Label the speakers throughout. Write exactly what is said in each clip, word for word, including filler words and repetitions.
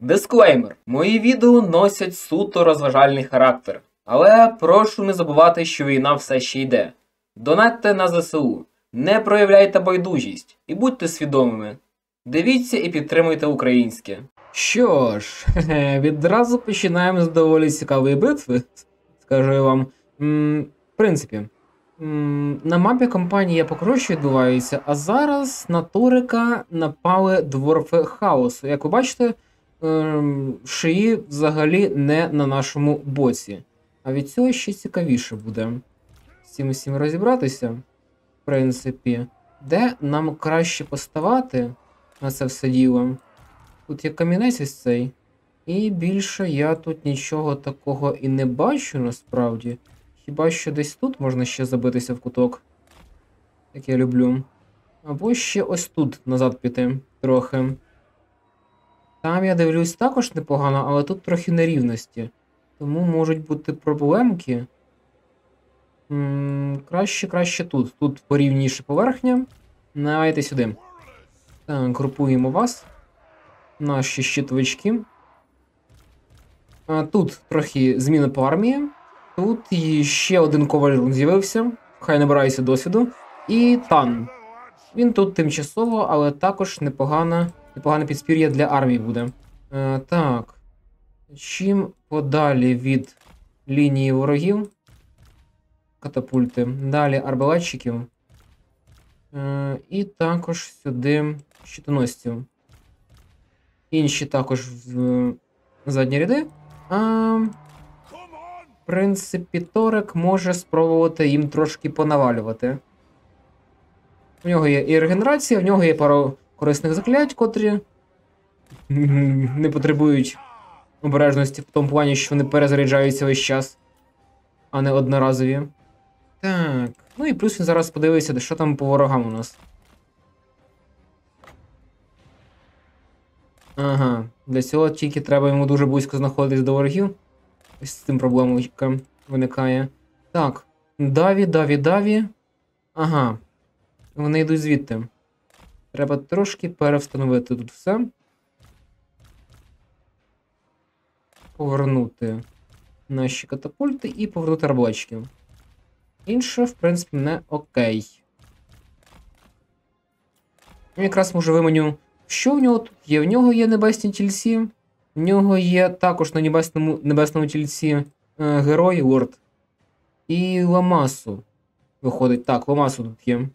Speaker 1: Дисклеймер. Мої відео носять суто розважальний характер. Але прошу не забувати, що війна все ще йде. Донатьте на ЗСУ, не проявляйте байдужість і будьте свідомими. Дивіться і підтримуйте українське. Що ж, відразу починаємо з доволі цікавої битви, скажу я вам. М, в принципі, м, на мапі кампанія покрощі відбувається, а зараз на Торика напали дворфи хаосу. Як ви бачите, ем, шиї взагалі не на нашому боці. А від цього ще цікавіше буде з цим усім розібратися, в принципі. Де нам краще поставати на це все діло? Тут є камінець ось цей. І більше я тут нічого такого і не бачу насправді. Хіба що десь тут можна ще забитися в куток, як я люблю. Або ще ось тут назад піти трохи. Там, я дивлюсь, також непогано, але тут трохи нерівності. Тому можуть бути проблемки. М-м, краще, краще тут. Тут порівніше поверхня. Давайте сюди. Так, групуємо вас. Наші щитовички. А, тут трохи зміна по армії. Тут ще один коваль з'явився. Хай набирається досвіду. І Тан. Він тут тимчасово, але також непогана, непогане підспір'я для армії буде. А, так. Чим подалі від лінії ворогів. Катапульти. Далі арбалетчиків. А, і також сюди щитоносців. Інші також в задні ряди. А, в принципі, Торик може спробувати їм трошки понавалювати. У нього є і регенерація, в нього є пару корисних заклять, котрі не потребують обережності в тому плані, що вони перезаряджаються весь час, а не одноразові. Так, ну і плюс він зараз подивиться, що там по ворогам у нас. Ага, для цього тільки треба йому дуже близько знаходитись до ворогів. Ось з цим проблемка виникає. Так, даві, даві, даві. Ага, вони йдуть звідти. Треба трошки перевстановити тут все. Повернути наші катапульти і повернути арбалетчиків. Інше, в принципі, не окей. Я якраз можу вименю. Що в нього тут є? В нього є небесні тільці, в нього є також на небесному, небесному тільці е, герой Лорд. І Ламасу. Виходить, так, Ламасу тут є.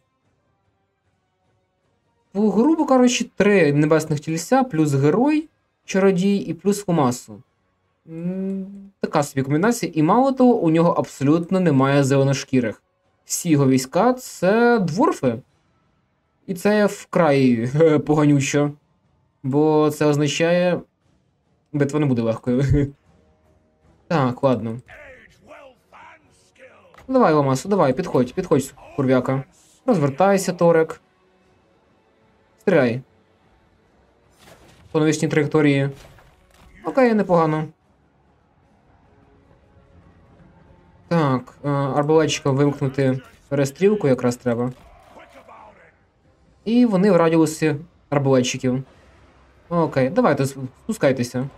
Speaker 1: Ну, грубо кажучи, три небесних тільця, плюс герой, чародій і плюс Ламасу. М, така собі комбінація. І мало того, у нього абсолютно немає зеленошкірих. Всі його війська — це дворфи. І це вкрай поганючо, бо це означає, битва не буде легкою. Так, ладно. Давай, Ламасу, давай, підходь, підходь, курвяка. Розвертайся, Торик. Стріляй. По навісній траєкторії. Окей, непогано. Так, арбалетчикам вимкнути перестрілку якраз треба. І вони в радіусі арбалетчиків. Окей, давайте спускайтеся.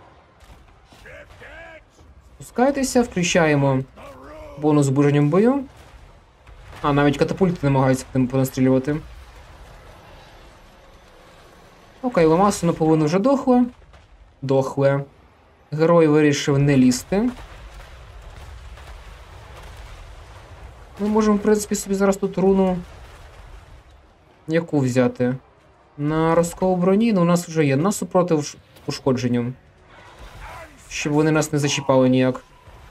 Speaker 1: Спускайтеся, включаємо бонус збудженням бою. А, навіть катапульти намагаються понастрілювати. Окей, Ламасу наполовину вже дохле. Дохле. Герой вирішив не лізти. Ми можемо, в принципі, собі зараз тут руну... Яку взяти? На розкол броні, ну у нас вже є. На супротив ушкодженням. Щоб вони нас не зачіпали ніяк.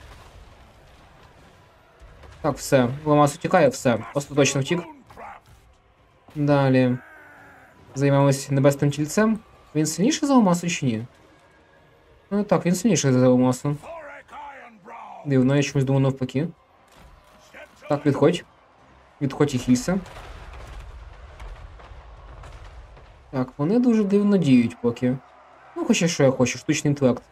Speaker 1: Так, все. Ламас утікає, все. Остаточно втік. Далі. Займаємось небесним тільцем. Він сильніший за Ламасу чи ні? Ну так, він сильніший за Ламасу. Дивно, я чомусь думав навпаки. Так, відходь. Відходь і хілься. Так, вони дуже дивно діють поки. Ну, хоча що я хочу, штучний інтелект.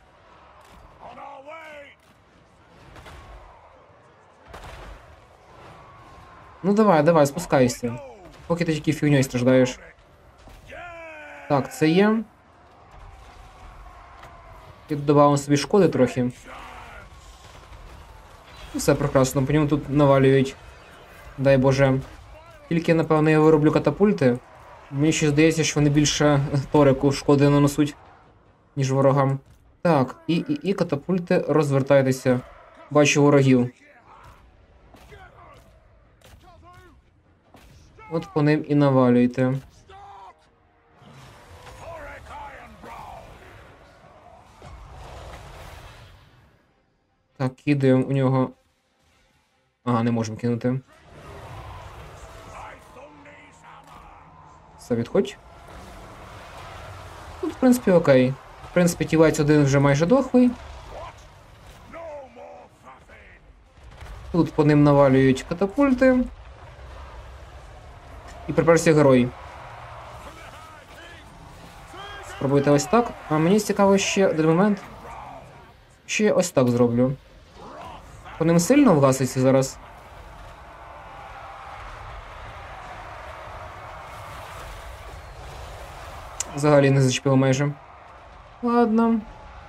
Speaker 1: Ну давай, давай, спускайся. Поки ти тільки фігньою страждаєш. Так, це є. І додавав собі шкоди трохи. Все прекрасно, по ньому тут навалюють. Дай Боже. Тільки, напевно, я вироблю катапульти. Мені ще здається, що вони більше торику шкоди нанесуть, ніж ворогам. Так, і, і, і катапульти, розвертайтеся. Бачу ворогів. От по ним і навалюйте. Так, кидаємо у нього. Ага, не можемо кинути. Все, відходь. Тут, в принципі, окей. В принципі, тівець один вже майже дохлий. Тут по ним навалюють катапульти. І приперся герой. Спробуйте ось так. А мені цікаво ще один момент. Ще я ось так зроблю. По ним сильно вгаситься зараз? Взагалі не зачепило майже. Ладно.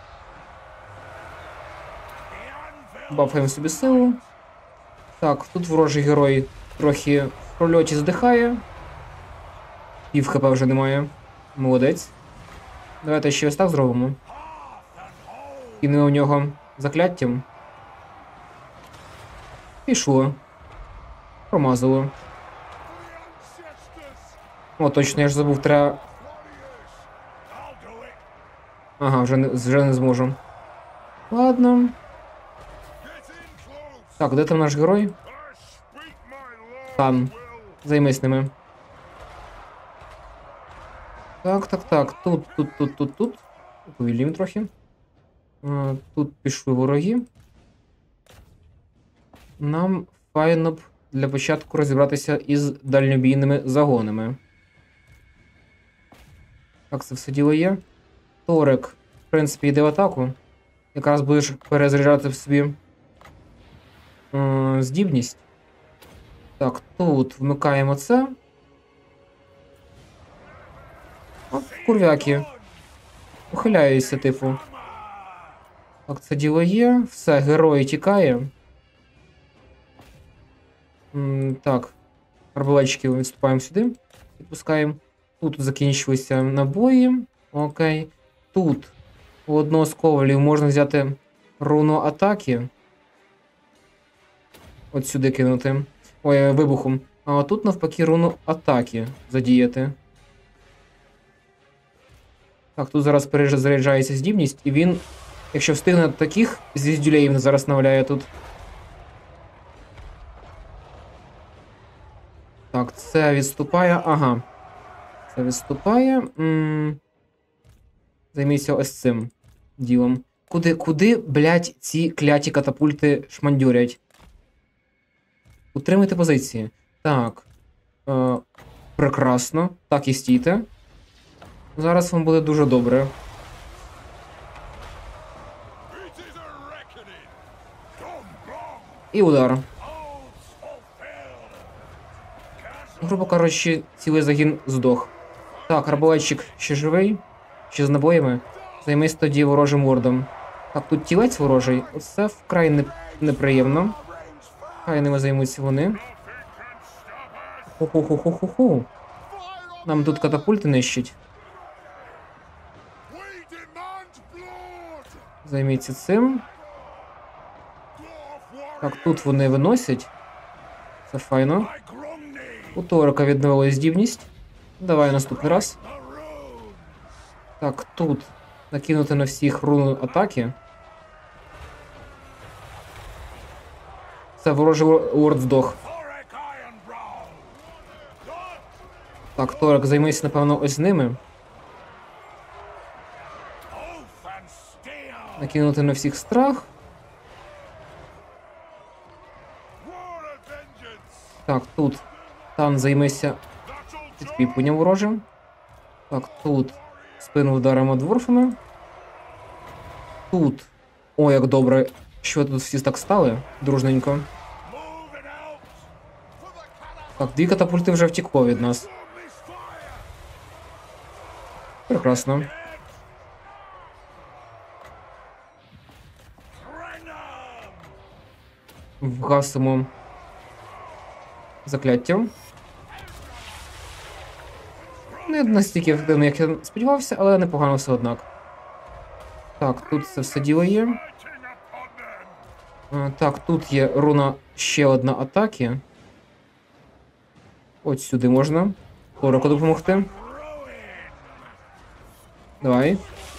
Speaker 1: Бафаємо собі силу. Так, тут ворожий герой трохи в прольоті здихає. Пів хп вже немає. Молодець. Давайте ще ось так зробимо. Кинемо в нього закляттям. Пішло. Промазало. О, точно, я ж забув, треба... Ага, вже не, вже не зможу. Ладно. Так, де там наш герой? Там. Займись ними. Так, так, так. Тут, тут, тут, тут, тут. Повільнім трохи. А, тут пішли вороги. Нам файно б для початку розібратися із дальнобійними загонами. Так, це все діло є. Торик, в принципі, йде в атаку. Якраз будеш перезаряджати в собі е, здібність. Так, тут вмикаємо це. От, курвяки. Ухиляюся, типу. Так, це діло є. Все, герой тікає. М, так. Арбалетчики відступаємо сюди. Відпускаємо. Тут закінчилися набої. Окей. Тут у одного з ковалів можна взяти руну атаки. От сюди кинути. Ой, вибухом. А тут навпаки руну атаки задіяти. Так, тут зараз перезаряджається здібність, і він, якщо встигне таких, звіздюлей він зараз наваляє тут. Так, це відступає. Ага. Це відступає. М-м. Займіться ось цим ділом. Куди, куди, блядь, ці кляті катапульти шмандюрять? Утримуйте позиції. Так. Е, прекрасно. Так і стійте. Зараз вам буде дуже добре. І удар. Грубо кажучи, цілий загін здох. Так, арбалетчик ще живий. Ще з набоями. Займись тоді ворожим вордом. Так, тут тілець ворожий. Оце вкрай не... неприємно. Хай ними займуться вони. Ху-ху-ху-ху-ху-ху. Нам тут катапульти нищать. Займіться цим. Так, тут вони виносять. Це файно. У Торика відновилась здібність. Давай наступний раз. Так, тут накинути на всіх руну атаки. Це ворожий лорд здох. Так, Торик, займись, напевно, ось ними. Накинути на всіх страх. Так, тут Тан, займися підпіпленням ворожим. Так, тут спину вдаримо дворфами. Тут. О, як добре, що тут всі так стали дружненько. Так, дві катапульти вже втекло від нас. Прекрасно. вгасимо закляття. Не настільки ефективно, як я сподівався, але непогано все однак. Так, тут це все діло є. А, так, тут є руна ще одна атаки. От сюди можна. Лораку допомогти. Давай.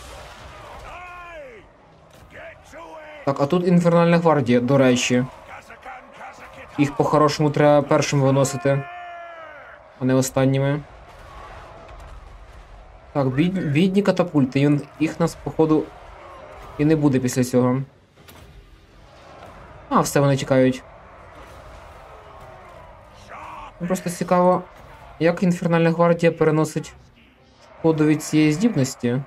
Speaker 1: Так, а тут інфернальна гвардія, до речі. Їх по-хорошому треба першими виносити, а не останніми. Так, бід... бідні катапульти, Він... їх нас, походу, і не буде після цього. А, все, вони тікають. Просто цікаво, як інфернальна гвардія переносить шкоду від цієї здібності.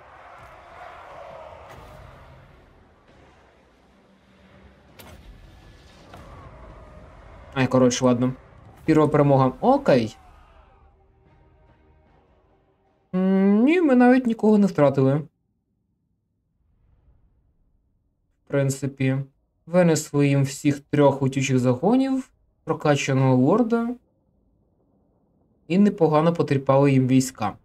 Speaker 1: Ай, коротше, ладно. Пірова перемога. Окей. М, ні, ми навіть нікого не втратили. В принципі, винесли їм всіх трьох утючих загонів, прокачаного лорда. І непогано потріпали їм війська.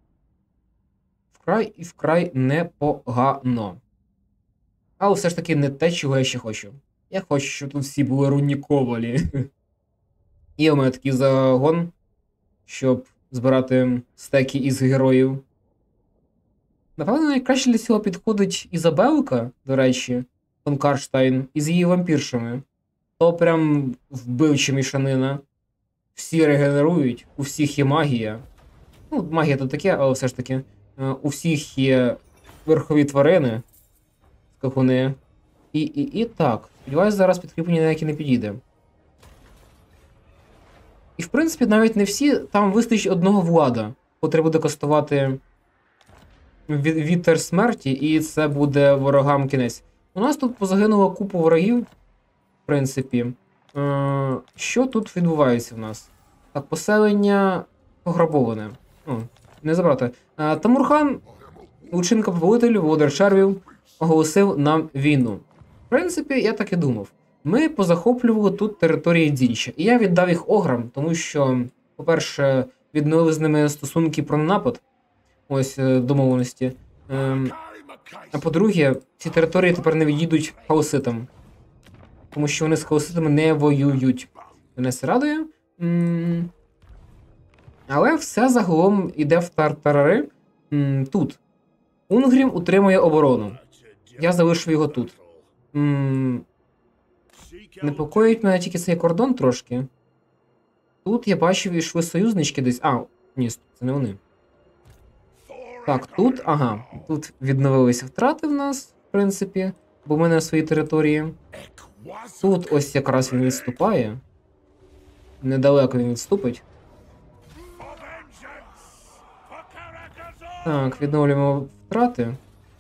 Speaker 1: Вкрай і вкрай непогано. Але все ж таки не те, чого я ще хочу. Я хочу, щоб тут всі були рунні ковалі. І у мене такий загон, щоб збирати стеки із героїв. Напевно, найкраще для цього підходить Ізабелка, до речі, фон Карштайн, із її вампіршами. То прям вбивча мішанина. Всі регенерують, у всіх є магія. Ну, магія то таке, але все ж таки. У всіх є верхові тварини, скакуни. І, і, і так. Сподіваюсь, зараз підкріплення ніяке не підійде. І в принципі, навіть не всі, там вистачить одного влада, котрий буде кастувати вітер смерті, і це буде ворогам кінець. У нас тут позагинула купа ворогів, в принципі. Е, що тут відбувається в нас? Так, поселення пограбоване. О, не забрати. Е, Тамурхан, лучинка повелитель, володар червів, оголосив нам війну. В принципі, я так і думав. Ми позахоплювали тут території Дзінча. І я віддав їх ограм, тому що, по-перше, відновили з ними стосунки про напад. Ось домовленості. Ем, а по-друге, ці території тепер не відійдуть хаоситам. Тому що вони з хаоситами не воюють. Мене це радує. М, але все загалом іде в тартарари. М, тут. Унгрім утримує оборону. Я залишив його тут. М, непокоїть мене тільки цей кордон трошки. Тут я бачив, йшли союзнички десь. А, ні, це не вони. Так, тут, ага, тут відновилися втрати в нас, в принципі, бо ми на своїй території. Тут ось якраз він відступає. Недалеко він відступить. Так, відновлюємо втрати.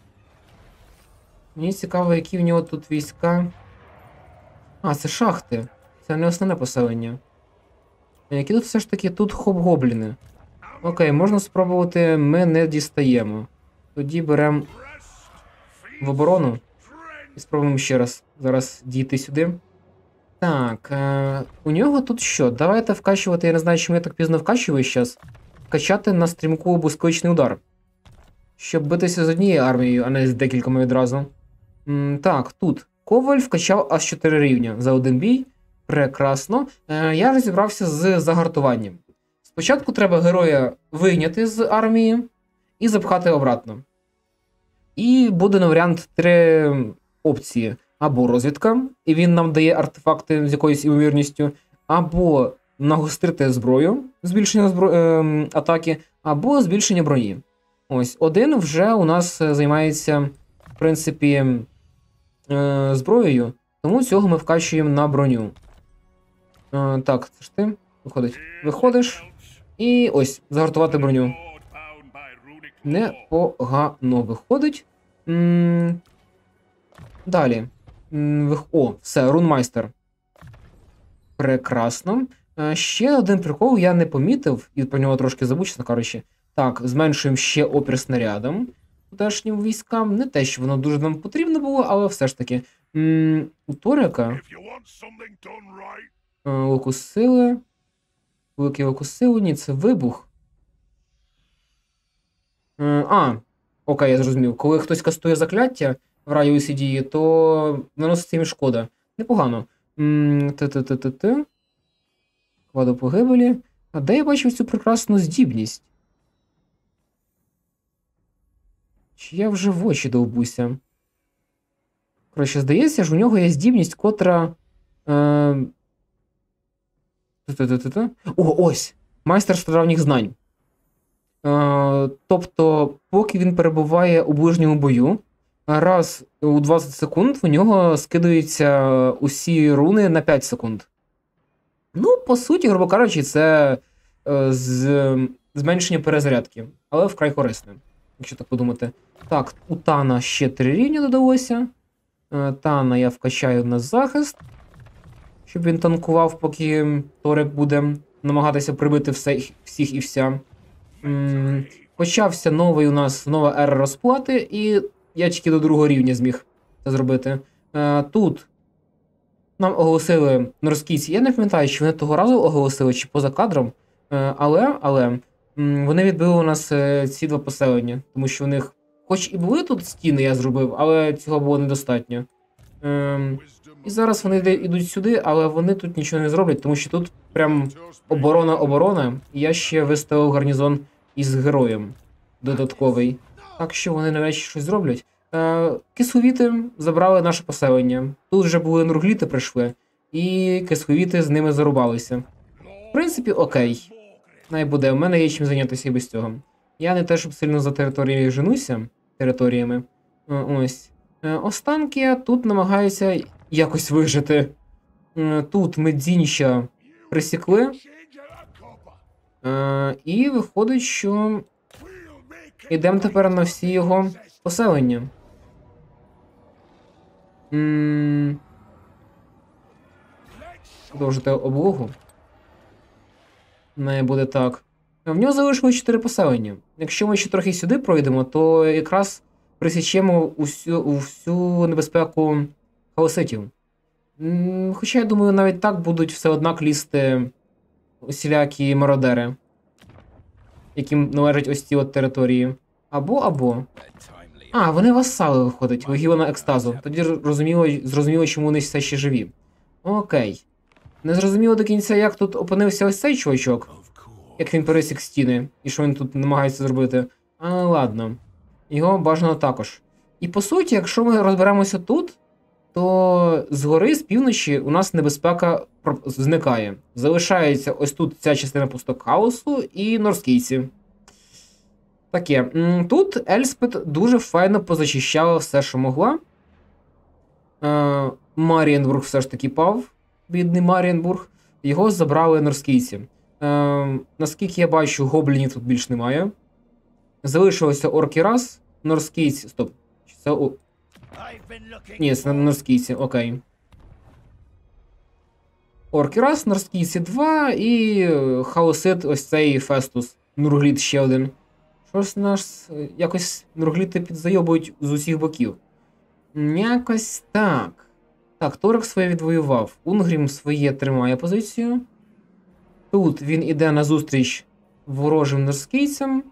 Speaker 1: Мені цікаво, які в нього тут війська. А, це шахти. Це не основне поселення. Які тут все ж таки тут хоп-гобліни. Окей, можна спробувати, ми не дістаємо. Тоді беремо в оборону. І спробуємо ще раз зараз дійти сюди. Так, е у нього тут що? Давайте вкачувати, я не знаю, чому я так пізно вкачую зараз. Вкачати на стрімку блискавичний удар. Щоб битися з однією армією, а не з декількома відразу. М так, тут. Коваль вкачав аж чотири рівня за один бій. Прекрасно. Е я розібрався з загартуванням. Спочатку треба героя вийняти з армії і запхати обратно. І буде на варіант три опції. Або розвідка, і він нам дає артефакти з якоюсь імовірністю, або нагострити зброю, збільшення збро... е, атаки, або збільшення броні. Ось, один вже у нас займається, в принципі, е, зброєю, тому цього ми вкачуємо на броню. Е, так, це ж ти? Виходить. Виходиш, і ось, загартувати броню. Непогано виходить. М-м- далі. О, все, рунмайстер. Прекрасно. Ще один прикол я не помітив, і про нього трошки забув, чесно кажучи. Так, зменшуємо ще опір снарядам тутешнім військам. Не те, що воно дуже нам потрібно було, але все ж таки. М, у Торика е, луку сили. Великий луку сили, ні, це вибух. Е, а, окей, я зрозумів. Коли хтось кастує закляття в радіусі дії, то наноситься їм шкода. Непогано. Т-т-т-т-т. Квадо погибелі. А де я бачив цю прекрасну здібність? Чи я вже в очі довбуся? Коротше, здається, ж у нього є здібність, котра. Е... Т-т-т-т-т. О, ось! Майстер стародавніх знань. Е... Тобто, поки він перебуває у ближньому бою, раз у двадцять секунд у нього скидаються усі руни на п'ять секунд. Ну, по суті, грубо кажучи, це е, з, зменшення перезарядки, але вкрай корисне, якщо так подумати. Так, у Тана ще три рівня додалося. Е, Тана я вкачаю на захист, щоб він танкував, поки Торик буде намагатися прибити все, всіх і вся. М, Почався новий у нас нова ера розплати, і я тільки до другого рівня зміг це зробити. Е, тут нам оголосили норскійці. Я не пам'ятаю, чи вони того разу оголосили, чи поза кадром. Е, але, але м, вони відбили у нас е, ці два поселення, тому що у них, хоч і були тут стіни, я зробив, але цього було недостатньо. Е, і зараз вони йде- йдуть сюди, але вони тут нічого не зроблять, тому що тут прям оборона-оборона, і я ще виставив гарнізон із героєм додатковий. Так що вони навряд чи щось зроблять. Е, Кисловіти забрали наше поселення. Тут вже були нургліти прийшли, і кисловіти з ними зарубалися. В принципі, окей. Най буде, у мене є чим зайнятися і без цього. Я не те, щоб сильно за територією женуся, територіями. Е, ось. Е, Останки тут намагаються якось вижити. Е, Тут ми Дзінча присікли. Е, І виходить, що йдемо тепер на всі його поселення. М, Продовжити облогу. Не буде так. В нього залишилось чотири поселення. Якщо ми ще трохи сюди пройдемо, то якраз присічемо усю, усю небезпеку хаоситів. М, Хоча, я думаю, навіть так будуть все однак лізти усілякі мародери, яким належать ось ці от території. Або, або. А, вони васали виходять, легіона екстазу. Тоді розуміло, зрозуміло, чому вони все ще живі. Окей. Не зрозуміло до кінця, як тут опинився ось цей чувачок. Як він пересік стіни, і що він тут намагається зробити. Але ладно. Його бажано також. І по суті, якщо ми розберемося тут, то згори, з півночі, у нас небезпека зникає. Залишається ось тут ця частина пусток хаосу і норскійці. Таке. Тут Ельспет дуже файно позачищала все, що могла. Е, Марієнбург все ж таки пав. Бідний Марієнбург. Його забрали норскійці. Е, наскільки я бачу, гоблінів тут більш немає. Залишилося орки раз, норскійці. Стоп. Це о... Ні, це норскійці, окей. Орки раз, норскійці два і хаосит ось цей Фестус. Нургліт ще один. Щось нас якось нургліти підзайобують з усіх боків. Якось так. Так, Торик своє відвоював. Унгрім своє тримає позицію. Тут він іде назустріч ворожим норскійцям.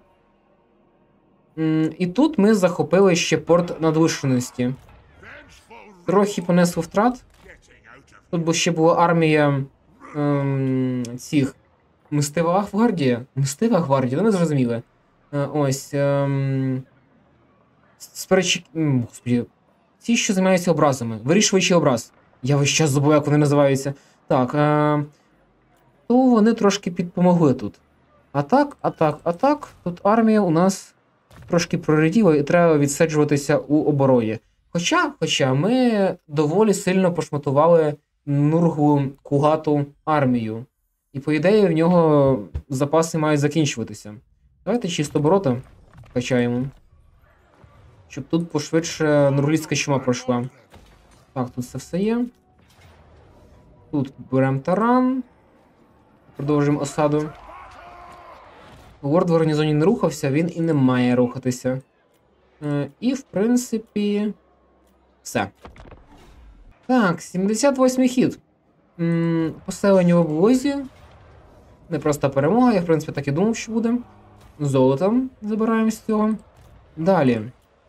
Speaker 1: І тут ми захопили ще порт надвишеності. Трохи понесли втрат. Тут бо ще була армія ем, цих Мстива гвардія. Мстива гвардія, ну ми зрозуміли. Е, ось. Ем, спереч... Господи. Ці, що займаються образами. Вирішувачі образ. Я весь час забув, як вони називаються. Так. Е, то вони трошки підпомогли тут. А так, а так, а так. Тут армія у нас трошки проряділа і треба відсаджуватися у обороні. Хоча, хоча ми доволі сильно пошматували Нурглу Кугату армію. І, по ідеї, в нього запаси мають закінчуватися. Давайте чисто оборота качаємо. Щоб тут пошвидше нурглійська чума пройшла. Так, тут це все є. Тут беремо таран. Продовжуємо осаду. Лорд в гарнізоні не рухався, він і не має рухатися. Е, і, в принципі, все. Так, сімдесят восьмий хід. М, Поселення в облозі. Не проста перемога, я в принципі так і думав, що буде. Золотом забираємо з цього. Далі.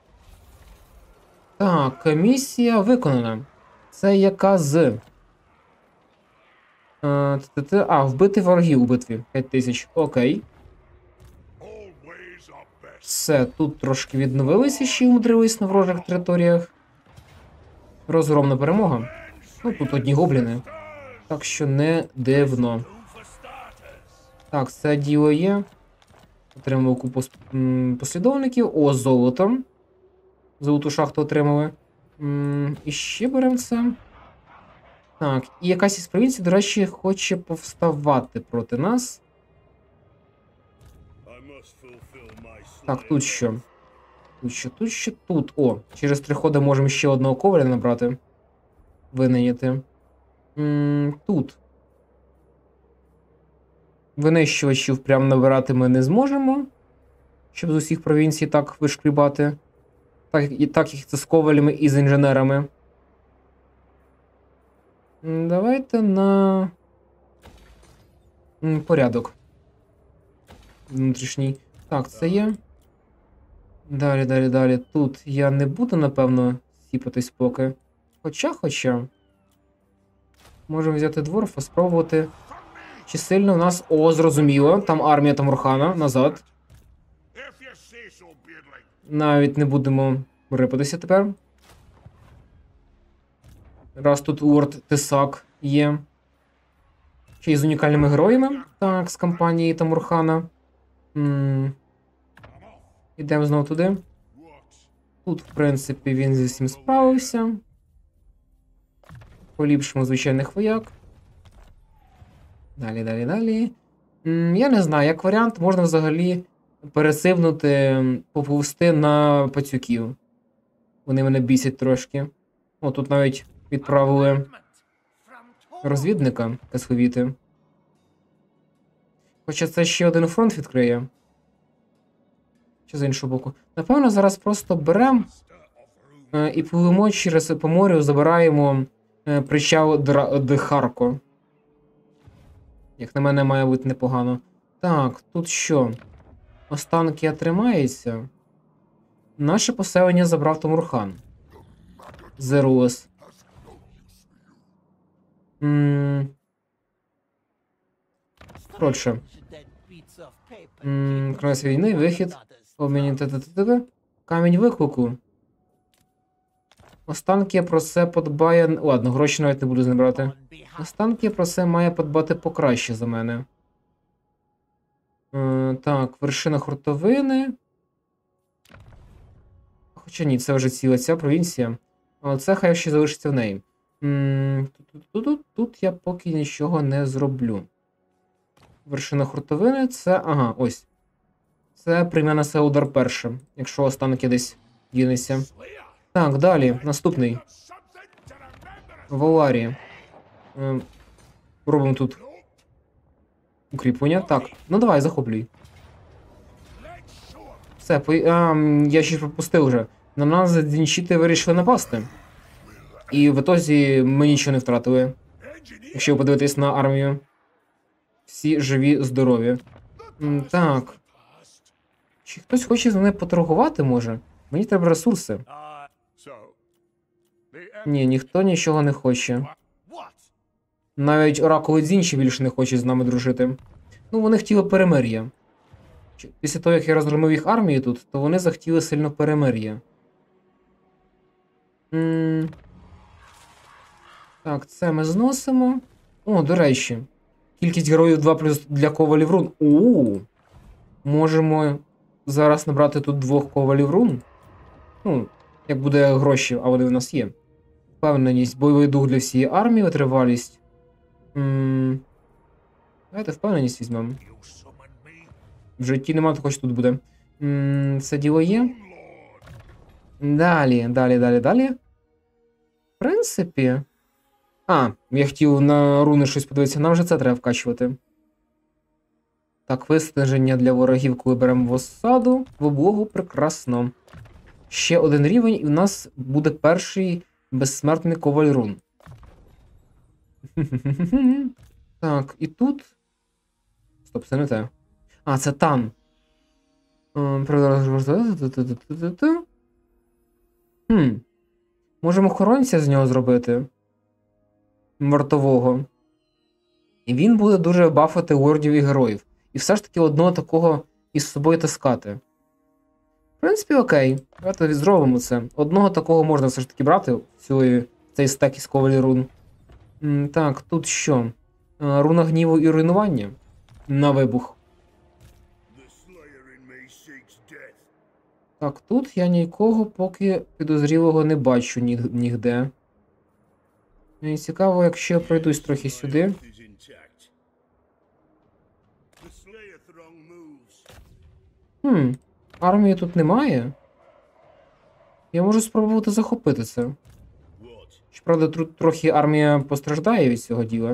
Speaker 1: Так, місія виконана. Це яка з. А, а, вбити ворогів у битві. п'ять тисяч. Окей. Все, тут трошки відновилися, ще й умудрились на ворожих територіях. Розгромна перемога. Ну, тут одні гобліни. Так що не дивно. Так, це діло є. Отримав купу послідовників. О, золото. Золоту шахту отримали. М, І ще беремо це. Так, і якась із провінцій, до речі, хоче повставати проти нас. Так, тут що? Тут що, тут що, тут. О, через три ходи можемо ще одного коваля набрати. Винайняти. М, Тут. Винищувачів прям набирати ми не зможемо. Щоб з усіх провінцій так вишкрібати. Так, і так як це з ковалями і з інженерами. М, Давайте на М, порядок. Внутрішній. Так, це є. Далі, далі, далі. Тут я не буду, напевно, сіпатись поки. Хоча, хоча. Можемо взяти дворфа, спробувати. Чи сильно у нас... О, зрозуміло. Там армія Тамурхана. Назад. Навіть не будемо рипатися тепер. Раз тут Уорд Тесак є. Ще й з унікальними героями. Так, з кампанії Тамурхана. М Ідемо знову туди. Тут, в принципі, він зі всім справився. Поліпшимо звичайних вояк. Далі, далі, далі. М Я не знаю, як варіант, можна взагалі пересивнути, поповзти на пацюків. Вони мене бісять трошки. О, тут навіть відправили розвідника Касховіти. Хоча це ще один фронт відкриє. Чи з іншого боку. Напевно, зараз просто беремо е, і пливемо через по морю, забираємо е, причал Дхарко. Як на мене, має бути непогано. Так, тут що? Останки тримається. Наше поселення забрав Тамурхан. Зерус. Ммм... Коротше. Ммм... Кінець війни, вихід. Обмінні т-т-т-т. Камінь виклику. Останки про це подбає... Ладно, гроші навіть не буду з ним брати. Останки про це має подбати покраще за мене. Е, так, вершина хуртовини. Хоча ні, це вже ціла ця провінція. Але це хай ще залишиться в неї. М, Тут, тут, тут, тут я поки нічого не зроблю. Вершина хуртовини це... Ага, ось. Це прийме на себе удар перше, якщо останки десь дінеться. Так, далі. Наступний. Валарі. Ем, робимо тут укріплення. Так, ну давай, захоплюй. Все, по... а, я ще пропустив вже. На нас дзінчити вирішили напасти. І в ітозі ми нічого не втратили. Якщо подивитись на армію. Всі живі, здорові. М, так. Чи хтось хоче з мене поторгувати, може? Мені треба ресурси. Ні, ніхто нічого не хоче. Навіть оракули дзінші більше не хочуть з нами дружити. Ну, вони хотіли перемир'я. Після того, як я розгромив їх армію тут, то вони захотіли сильно перемир'я. М Так, це ми зносимо. О, до речі. Кількість героїв два плюс для ковалів рун. Оу. Можемо зараз набрати тут двох ковалів рун. Ну, як буде гроші, а вони в нас є. Впевненість, бойовий дух для всієї армії, витривалість. М Давайте впевненість візьмемо. В житті нема, то хоч тут буде. М Це діло є. Далі, далі, далі, далі. В принципі... А, я хотів на руни щось подивитися. Нам вже це треба вкачувати. Так, виснаження для ворогів, коли беремо в осаду. В облогу, прекрасно. Ще один рівень, і в нас буде перший безсмертний коваль рун. Так, і тут. Стоп, це не те. А, це Тан. Хм. Можемо охоронця з нього зробити. Вартового. І він буде дуже бафати лордів і героїв. І все ж таки одного такого із собою таскати. В принципі, окей. Давайте зробимо це. Одного такого можна все ж таки брати в цю, цей стек із ковалі рун. М, так, тут що? А, руна гніву і руйнування. На вибух. Так, тут я нікого поки підозрілого не бачу ні, нігде. Мені цікаво, якщо я пройдусь трохи сюди. Хм, армії тут немає. Я можу спробувати захопити це. Щоправда, тут трохи армія постраждає від цього діла.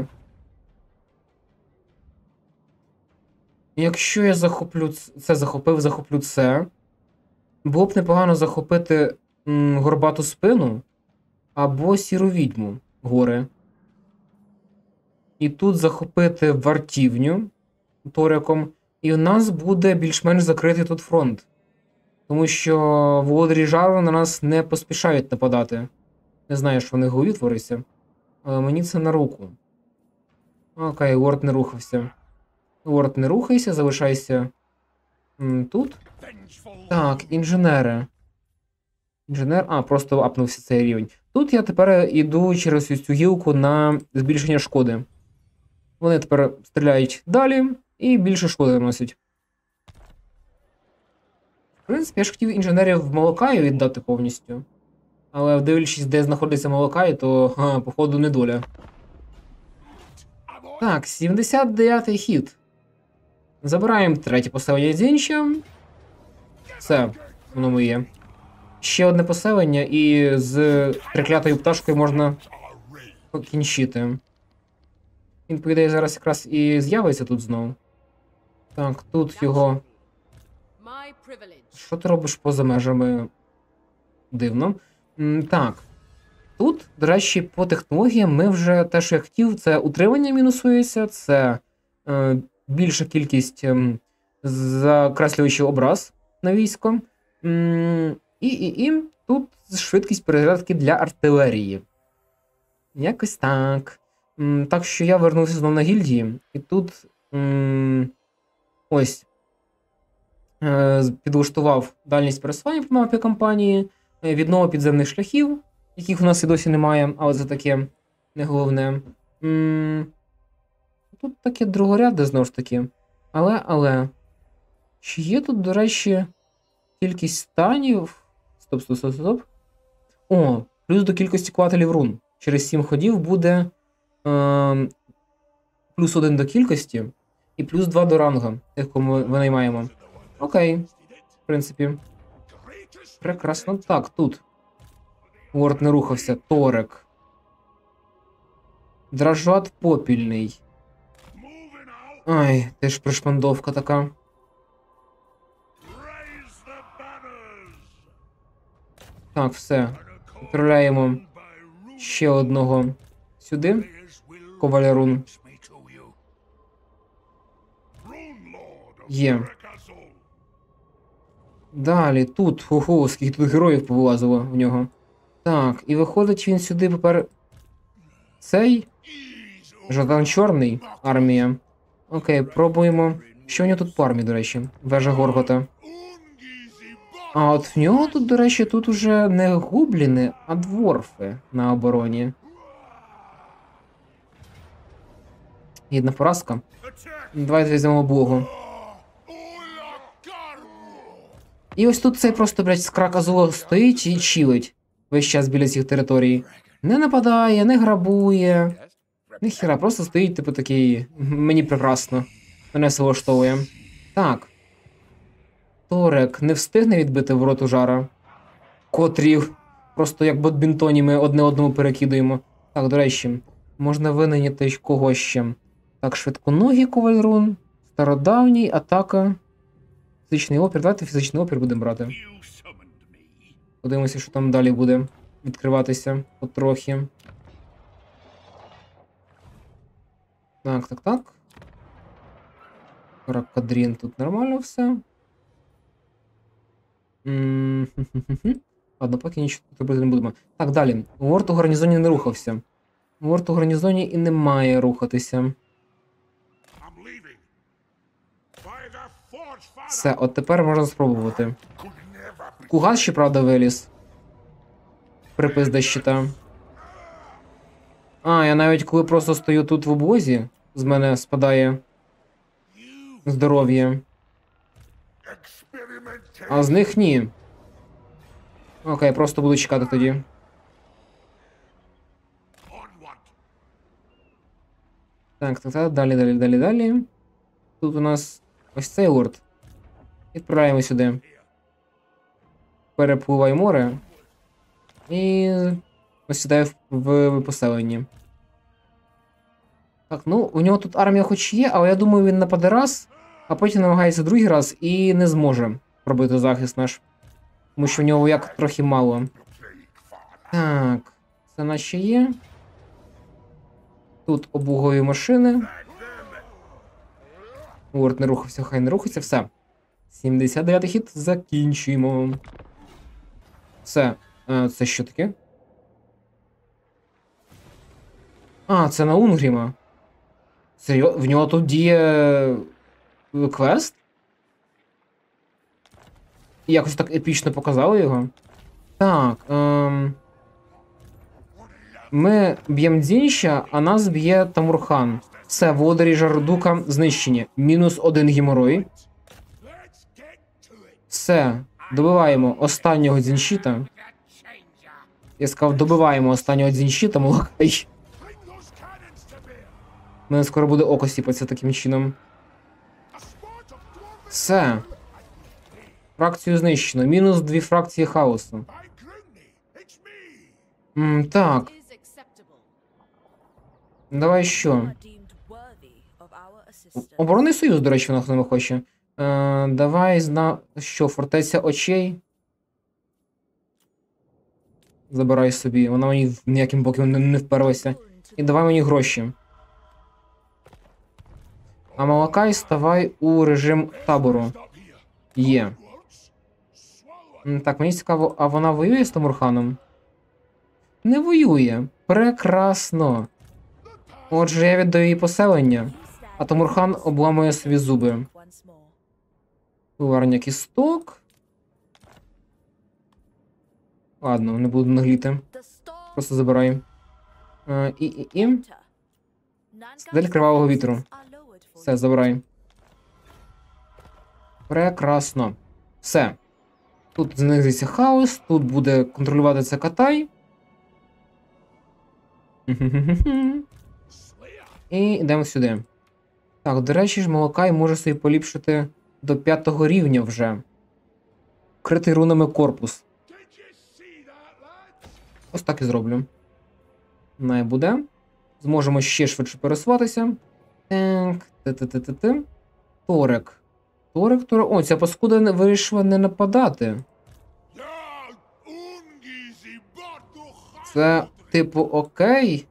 Speaker 1: Якщо я захоплю це, захопив, захоплю це. Було б непогано захопити м, горбату спину або сіру відьму гори. І тут захопити вартівню Тореком. І в нас буде більш-менш закритий тут фронт. Тому що володарі жару на нас не поспішають нападати. Не знаю, що в них в голові твориться. Але мені це на руку. Окей, лорд не рухався. Лорд не рухайся, залишайся м, тут. Так, інженери. Інженер. А, просто апнувся цей рівень. Тут я тепер іду через цю гілку на збільшення шкоди. Вони тепер стріляють далі і більше шкоди наносять. В принципі, я ж хотів інженерів в Малакаю віддати повністю. Але дивлячись, де знаходиться Малакай, то, ха, походу, недоля. Так, сімдесят дев'ятий хід. Забираємо третє поселення Дзінча. Все, воно моє. Ще одне поселення, і з триклятою пташкою можна покінчити. Він, по ідеї, зараз якраз і з'явиться тут знову. Так, тут його... Що ти робиш поза межами? Дивно. М, так. Тут, до речі, по технологіям ми вже те, що я хотів, це утримання мінусується, це е, більша кількість е, закреслюючий образ на військо. М, і, і, і тут швидкість перезарядки для артилерії. Якось так. М, так що я вернувся знову на гільдії, і тут м, ось е, підлаштував дальність пересування по мапі кампанії, е, віднова підземних шляхів, яких у нас і досі немає, але це таке не головне. М, тут таке другорядне, знову ж таки. Але, але. Чи є тут, до речі, кількість станів? Стоп, стоп, стоп, стоп. О, плюс до кількості квателів рун. Через сім ходів буде е, плюс один до кількості і плюс два до ранга, тих, кому ми винаймаємо. Окей. В принципі. Прекрасно. Так, тут. Лорд не рухався. Торек. Дражат попільний. Ай, теж пришмандовка така. Так, все. Відправляємо ще одного сюди. Ковалярун. Є. Далі, тут, ого, скільки тут героїв повилазило в нього. Так, і виходить він сюди тепер. Цей Жадан Чорний, армія. Окей, пробуємо. Що в нього тут по армії, до речі? Вежа Горгота. А от в нього тут, до речі, тут уже не губліни, а дворфи на обороні. Єдна поразка. Давайте візьмемо Богу. І ось тут цей просто, блядь, скрак Азула стоїть і чилить весь час біля цих територій. Не нападає, не грабує. Ніхіра, просто стоїть, типу, такий, мені прекрасно. Мене все влаштовує. Так. Торек не встигне відбити вороту жара. Котрі просто як бадмінтоні ми одне одному перекидуємо. Так, до речі, можна винайняти кого ще. Так, швидконогий ковальрун, стародавній, атака, фізичний опір. Давайте фізичний опір будемо брати. Подивимося, що там далі буде відкриватися потрохи. Так, так, так. Ракадрін тут нормально все. М, хм-хм-хм-хм. Ладно, поки нічого тут робити не будемо. Так, далі. Уорд у гарнізоні не рухався. Уорд у гарнізоні і не має рухатися. Все, от тепер можна спробувати. Кугас ще, правда, виліз. Припис до щита. А, я навіть коли просто стою тут в обозі, з мене спадає здоров'я. А з них ні. Окей, просто буду чекати тоді. Так, так, так, далі, далі, далі, далі. Тут у нас ось цей лорд. Відправляємо сюди. Перепливай море. І осідає в, в, в поселенні. Так, ну, у нього тут армія хоч є, але я думаю, він нападе раз, а потім намагається другий раз і не зможе пробити захист наш. Тому що в нього як трохи мало. Так, це наші є. Тут обугові машини. Уорд не рухався, хай не рухається, все. сімдесят дев'ятий хід, закінчуємо. Все. А, це що таке? А, це на Унгріма. Серйозно? В нього тут діє квест? І якось так епічно показали його. Так. Ем... Ми б'ємо Дзінща, а нас б'є Тамурхан. Все, володарі Жардука знищені. Мінус один геморой. Все. Добиваємо останнього дзінщита. Я сказав, добиваємо останнього дзінщита, молокай. У мене скоро буде око сіпатися таким чином. Все. Фракцію знищено. Мінус дві фракції хаосу. М, так. Давай що? Оборонний союз, до речі, вона не хоче. Е, давай зна... Що, фортеця очей? Забирай собі. Вона мені ніяким боком не, не вперлася. І давай мені гроші. А Малакай ставай у режим табору. Є. М, так, мені цікаво, а вона воює з Тамурханом? Не воює. Прекрасно. Отже, я віддаю їй поселення, а Тамурхан обламує собі зуби. Виварення кісток. Ладно, не буду нагліти. Просто забирай. А, і, і, і. Цитадель кривавого вітру. Все, забирай. Прекрасно. Все. Тут знизиться хаос, тут буде контролювати це Катай. І йдемо сюди. Так, до речі ж, Малакай може собі поліпшити до п'ятого рівня вже. Вкритий рунами корпус. Ось так і зроблю. Най буде. Зможемо ще швидше пересуватися. Так, ти-ти-ти-ти-ти. Торек. Торек, Торек. О, ця паскуда вирішила не нападати. Це, типу, окей.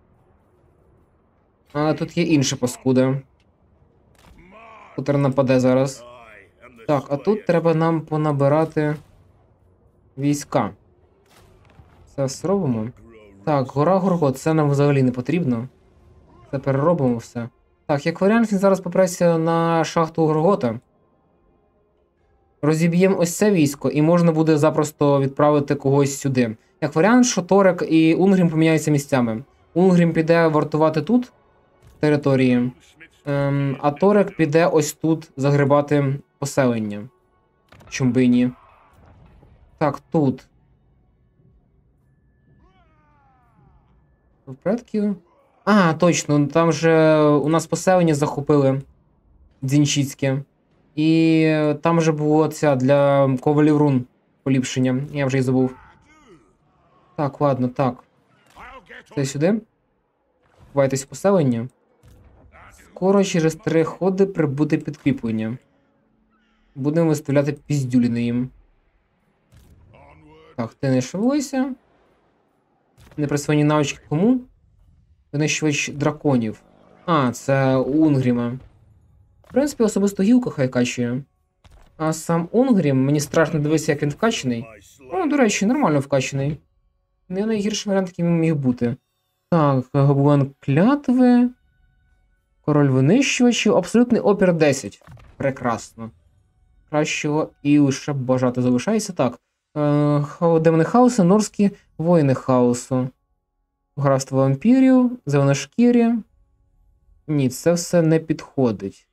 Speaker 1: А тут є інша паскуда. Котра нападе зараз. Так, а тут треба нам понабирати війська. Це зробимо. Так, гора Горгот, це нам взагалі не потрібно. Це переробимо все. Так, як варіант, він зараз попреться на шахту Горгота. Розіб'ємо ось це військо, і можна буде запросто відправити когось сюди. Як варіант, що Торек і Унгрім поміняються місцями. Унгрім піде вартувати тут території, ем, а Торек піде ось тут загребати поселення. Чумбині. Так, тут. Предків. А, точно, там же у нас поселення захопили Дзінчицьке. І там же було ця для ковалів рун поліпшення. Я вже й забув. Так, ладно, так. Це сюди. Ховайтесь в поселення. Скоро через три ходи прибуде підкріплення. Будемо виставляти піздюліни їм. Так, ти не шевелися. Не присвоєні навички кому? Винищувач драконів. А, це у Унгріма. В принципі, особисто гілку хай качує. А сам Унгрім, мені страшно дивитися, як він вкачаний. Ну, до речі, нормально вкачаний. Не найгірший варіант, який міг бути. Так, гоблин клятви. Король винищувачів. Абсолютний опір десять. Прекрасно. Кращого і лише бажати залишається. Так. Е, демони хаосу, норські воїни хаосу. Графство вампірів, зеленошкірі. Ні, це все не підходить.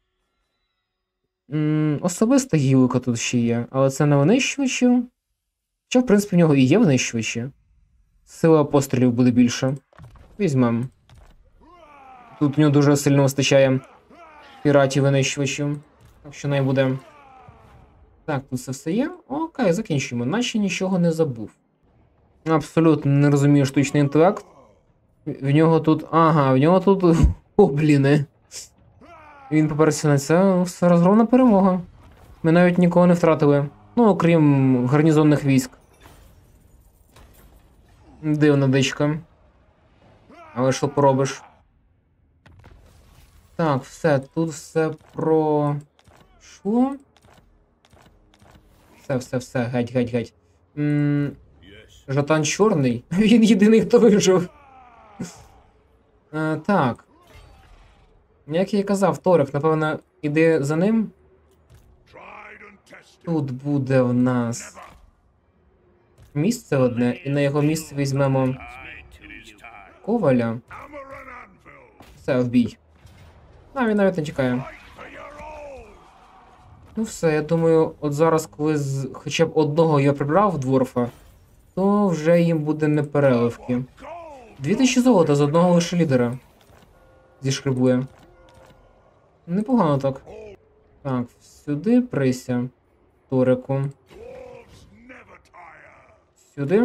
Speaker 1: М, особиста гілка тут ще є, але це не винищувачів. Хоча, в принципі, в нього і є винищувачі. Сила пострілів буде більше. Візьмемо. Тут в нього дуже сильно вистачає піратів винищувачів. Так що не буде. Так, тут це все є. Окей, закінчуємо. Наче нічого не забув. Абсолютно не розумію штучний інтелект. В нього тут. Ага, в нього тут гобліни. Він поперся на це. Все розгромна перемога. Ми навіть нікого не втратили. Ну, окрім гарнізонних військ. Дивна дичка. Але що поробиш? Так, все, тут все про. Що? Все, все, все, геть, геть, геть. М... Жатан чорний. Він єдиний, хто вижив. А, так. Як я і казав, Торик, напевно, іди за ним. Тут буде в нас місце одне, і на його місце візьмемо коваля. Все, в бій. А, він навіть не чекає. Ну все, я думаю, от зараз, коли з... хоча б одного я прибрав дворфа, то вже їм буде не переливки. Дві тисячі золота з одного лише лідера. Зішкребує. Непогано так. Так, сюди прися. Торику. Сюди.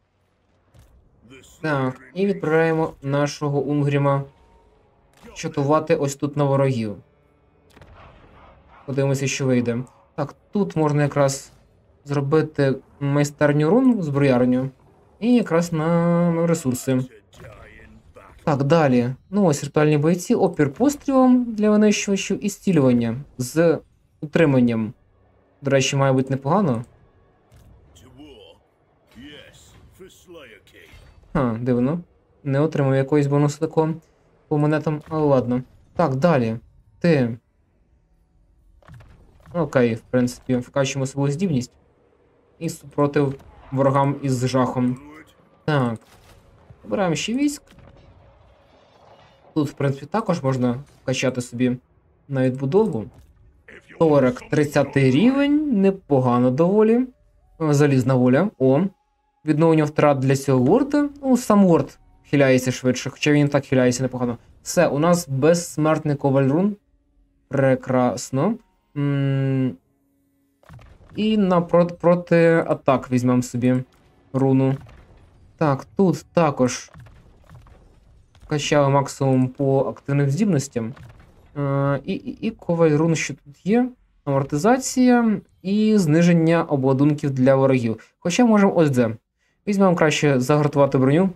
Speaker 1: Так, і відправляємо нашого Унгріма чатувати ось тут на ворогів. Подивимося, що вийде. Так, тут можна якраз зробити майстерню рун, зброярню. І якраз на, на ресурси. Так, далі. Ну ось ритуальні бойці, опір пострілом для винищувачів і зцілювання з утриманням. До речі, має бути непогано. Ха, дивно. Не отримав якоїсь бонусу такого по монетам, але ладно. Так, далі. Ти. Окей, в принципі, вкачуємо свою здібність. І супротив ворогам із жахом. Так. Обираємо ще військ. Тут, в принципі, також можна вкачати собі на відбудову. Торик, тридцятий рівень, непогано доволі. Залізна воля. О. Відновлення втрат для цього ворда. Ну, сам ворд хиляється швидше, хоча він і так хиляється непогано. Все, у нас безсмертний коваль-рун. Прекрасно. М І на проти, проти атак візьмемо собі руну. Так, тут також качали максимум по активним здібностям. Е, і, і, і коваль рун, що тут є. Амортизація і зниження обладунків для ворогів. Хоча можемо ось це. Візьмемо краще загартувати броню.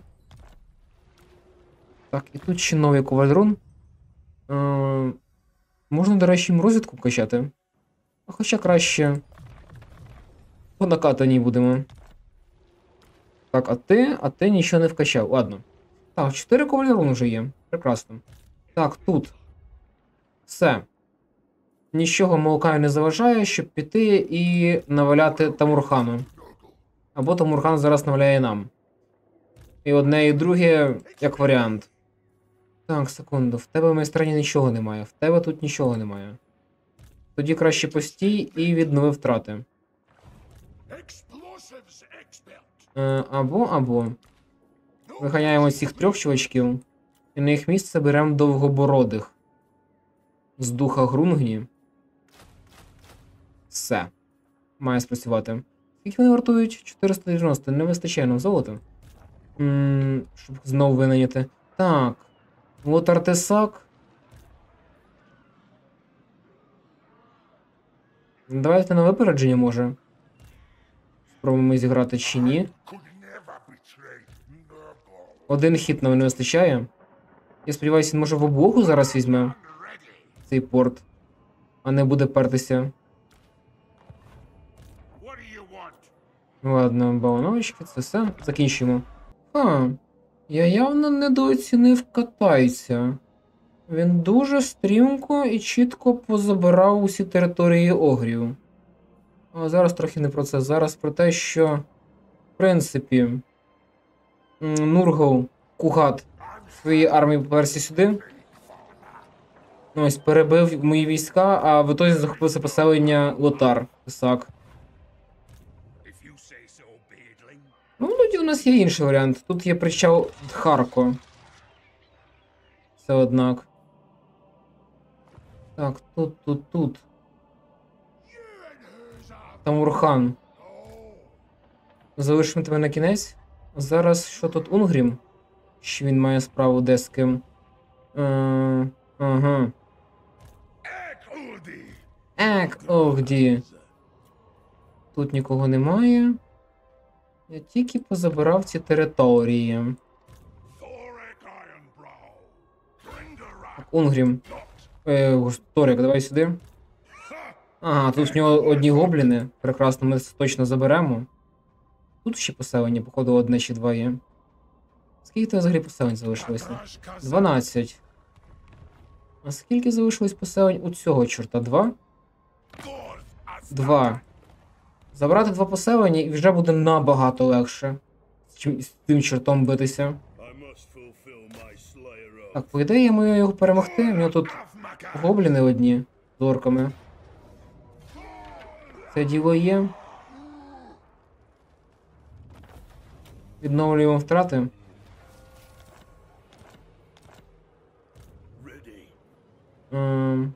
Speaker 1: Так, і тут ще новий коваль рун. Е, можна, до речі, розвідку качати. Хоча краще по накатаній будемо. Так, а ти, а ти нічого не вкачав. Ладно. Так, чотири коваль рун вже є. Прекрасно. Так, тут. Все. Нічого Маокаю не заважає, щоб піти і наваляти Тамурхану. Або Тамурхан зараз наваляє нам. І одне, і друге, як варіант. Так, секунду. В тебе в майстрині нічого немає. В тебе тут нічого немає. Тоді краще постій і віднови втрати. Е, або, або. Виганяємо цих трьох чувачків. І на їх місце беремо довгобородих. З духа Грунгні. Все. Має спрацювати. Скільки вони вартують? чотириста дев'яносто. Не вистачає нам золота. М-м, щоб знову винайняти. Так. Лотар Тесак. Давайте на випередження, може. Спробуємо зіграти чи ні. Один хіт нам не вистачає. Я сподіваюся, він може в облогу зараз візьме цей порт, а не буде пертися. Ну ладно, балоновочки, це все. Закінчимо. А, я явно недооцінив катайця. Він дуже стрімко і чітко позабирав усі території огрів. А зараз трохи не про це. Зараз про те, що, в принципі, Нургл, Кугат своєї армії поверся сюди. Ось, перебив мої війська, а в ітозі захопився поселення Лотар, Писак. Ну, тоді у нас є інший варіант. Тут є причал Дхарко. Все однак. Так, тут, тут, тут. Тамурхан. Залишимо тебе на кінець. Зараз що тут Унгрім? Що він має справу де з ким? Е, ага. Ек, Огді. Тут нікого немає. Я тільки позабирав ці території. Так, Унгрім. Е, Торик, давай сюди. Ага, тут в нього одні гобліни. Прекрасно, ми це точно заберемо. Тут ще поселення, походу, одне чи два є. Скільки там взагалі поселень залишилося? дванадцять. А скільки залишилось поселень у цього чорта? Два? Два. Забрати два поселення і вже буде набагато легше, чим з тим чортом битися. Так, по ідеї, я маю його перемогти. У нього тут гобліни одні з орками. Це діло є. Відновлюємо втрати. Ем...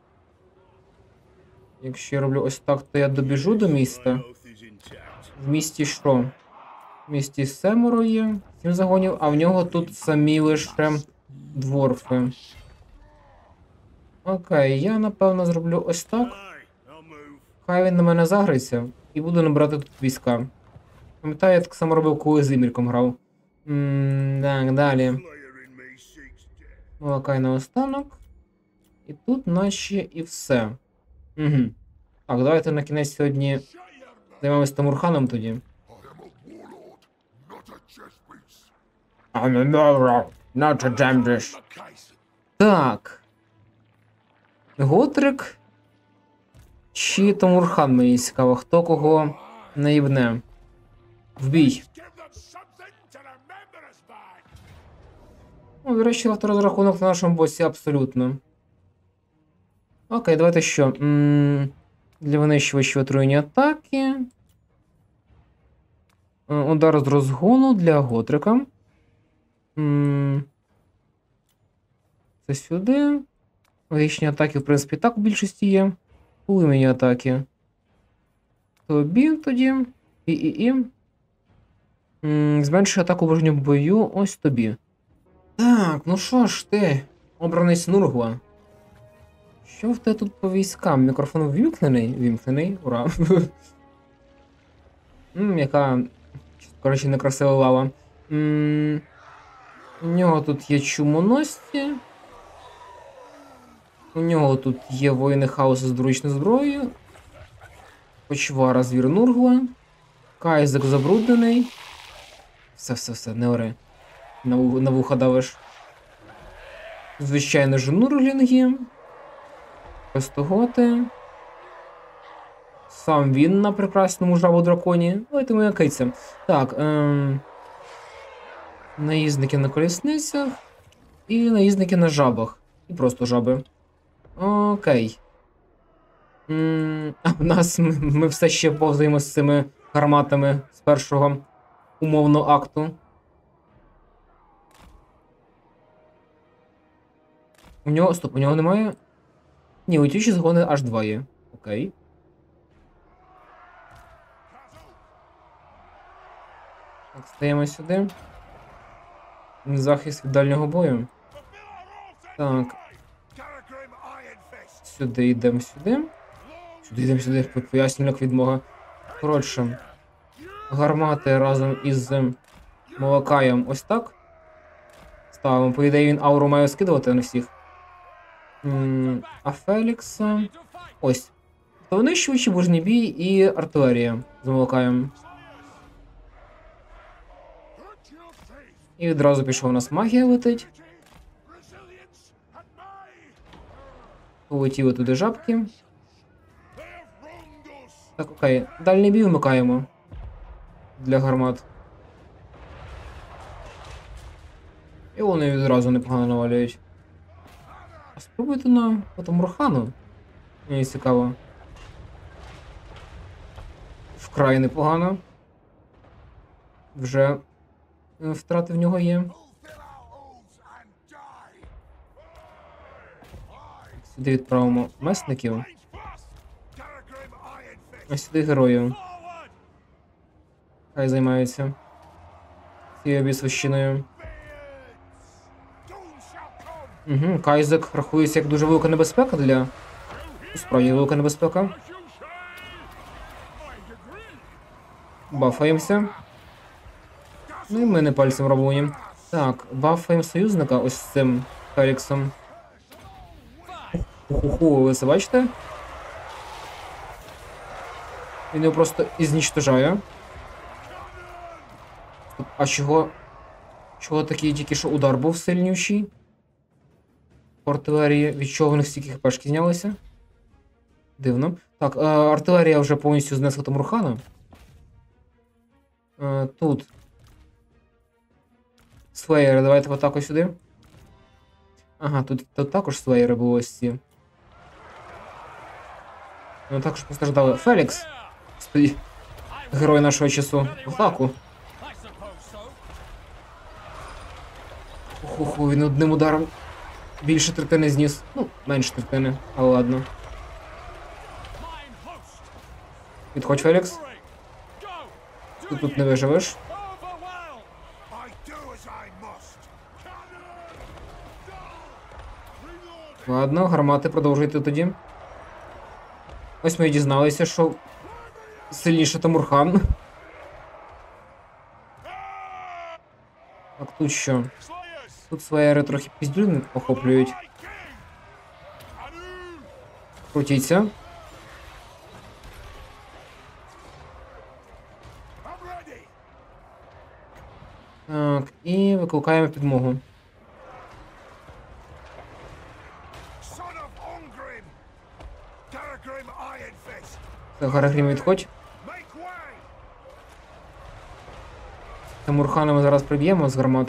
Speaker 1: Якщо я роблю ось так, то я добіжу до міста. В місті що? В місті семеро є, сім загонів, а в нього тут самі лише дворфи. Окей, я напевно зроблю ось так. Хай він на мене загриться і буду набирати тут війська. Пам'ятаю, я так само робив, коли з Імірком грав. Ммм, так, далі. Окей, наостанок. І тут наші і все. Угу. Так, давайте на кінець сьогодні займемось Тамурханом тоді. Так. Готрик чи Тамурхан, мені цікаво, хто кого наїбне. В бій. Ну, до речі, авторозрахунок на нашому босі абсолютно. Окей, давайте що? М-м, для винищувачів отруєння атаки. Удар з розгону для Готрика. М-м, це сюди. Логічні атаки, в принципі, так у більшості є. Племені атаки. Тобі тоді. І-і-і. Зменшує атаку в бою. Ось тобі. Так, ну що ж ти, обранець Нургла. Що в тебе тут по військам? Мікрофон ввімкнений? Вімкнений, ура. Ммм, яка, коротше, некрасива лава. Ммм, у нього тут є чумоносці. У нього тут є воїни хаосу з доручною зброєю. Почвара звір Нургла. Кайзек забруднений. Все-все-все, не ори. На, на вуха давиш. Звичайно ж, Нурглінги. Пестоготи. Сам він на прекрасному жабу-драконі. Давайте моя киця. Так, ем... наїзники на колісницях. І наїзники на жабах. І просто жаби. Окей. М-м, а в нас ми, ми все ще повзаємо з цими гарматами з першого умовного акту. У нього, стоп, у нього немає? Ні, летючі згони аж два є. Окей. Так, стаємо сюди. Захист від дальнього бою. Так. Сюди йдемо сюди. Сюди йдемо сюди, пояснювальник відмога. Коротше. Гармати разом із Молокаєм ось так. поставимо. По ідеї він ауру має скидувати на всіх. М, А Фелікса... Ось. То винищувачі, ближній бій і артилерія. Замовкаємо. І відразу пішов у нас магія летить. Полетіли туди жабки. Так, окей. Дальній бій вмикаємо. Для гармат. І вони відразу непогано навалюють. А спробуйте на потім Рухану. Мені цікаво. Вкрай непогано. Вже втрати в нього є. Сюди відправимо месників. А сюди героїв. Хай займаються цією обісвищеною. Угу, Кайзек рахується як дуже велика небезпека для... Справді велика небезпека. Бафаємося. Ну і ми не пальцем робимо їм. Так, бафаємо союзника ось з цим Феліксом. Ху-ху-ху, ви це бачите? Він його просто ізнічтожає. А чого... Чого такий тільки що удар був сильніший? По артилерії, від чого в них стільки хпшки знялися? Дивно. Так, е, артилерія вже повністю знесла Тамурхана. Е, тут. Слеєри, давайте в атаку сюди. Ага, тут, тут також слеєри були ось ці. Вони також постраждали. Фелікс! Господи. Герой нашого часу. В атаку. Ху-ху, він одним ударом більше третини зніс. Ну, менше третини, але ладно. Відходь, Фелікс. Ти тут не виживеш. Ладно, гармати продовжуйте тоді. Ось ми і дізналися, що сильніше Тамурхан. Так, тут що? Тут слеєри трохи піздюльник охоплюють. Крутіться. Так, і викликаємо підмогу. Так, Гарагрім, відходь. Тамурхана ми зараз приб'ємо з гармат.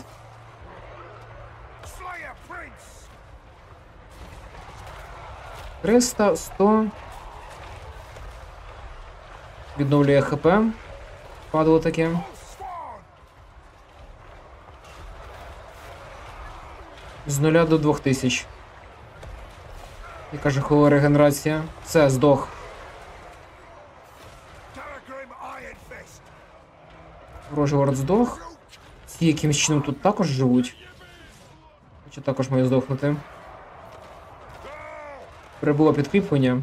Speaker 1: триста, сто. Відновлює ХП. Падало таке. З нуля до двох тисяч. Яка жахова регенерація. Все, здох. Ворожий лорд здох. Ці якимось чином тут також живуть. Чи також має здохнути. Прибуло підкріплення.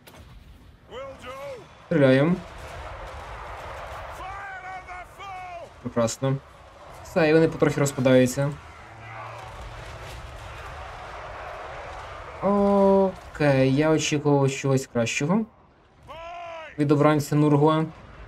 Speaker 1: Стріляємо. Прекрасно. Все, і вони потрохи розпадаються. Окей, я очікував чогось кращого. Від обранця Нургла.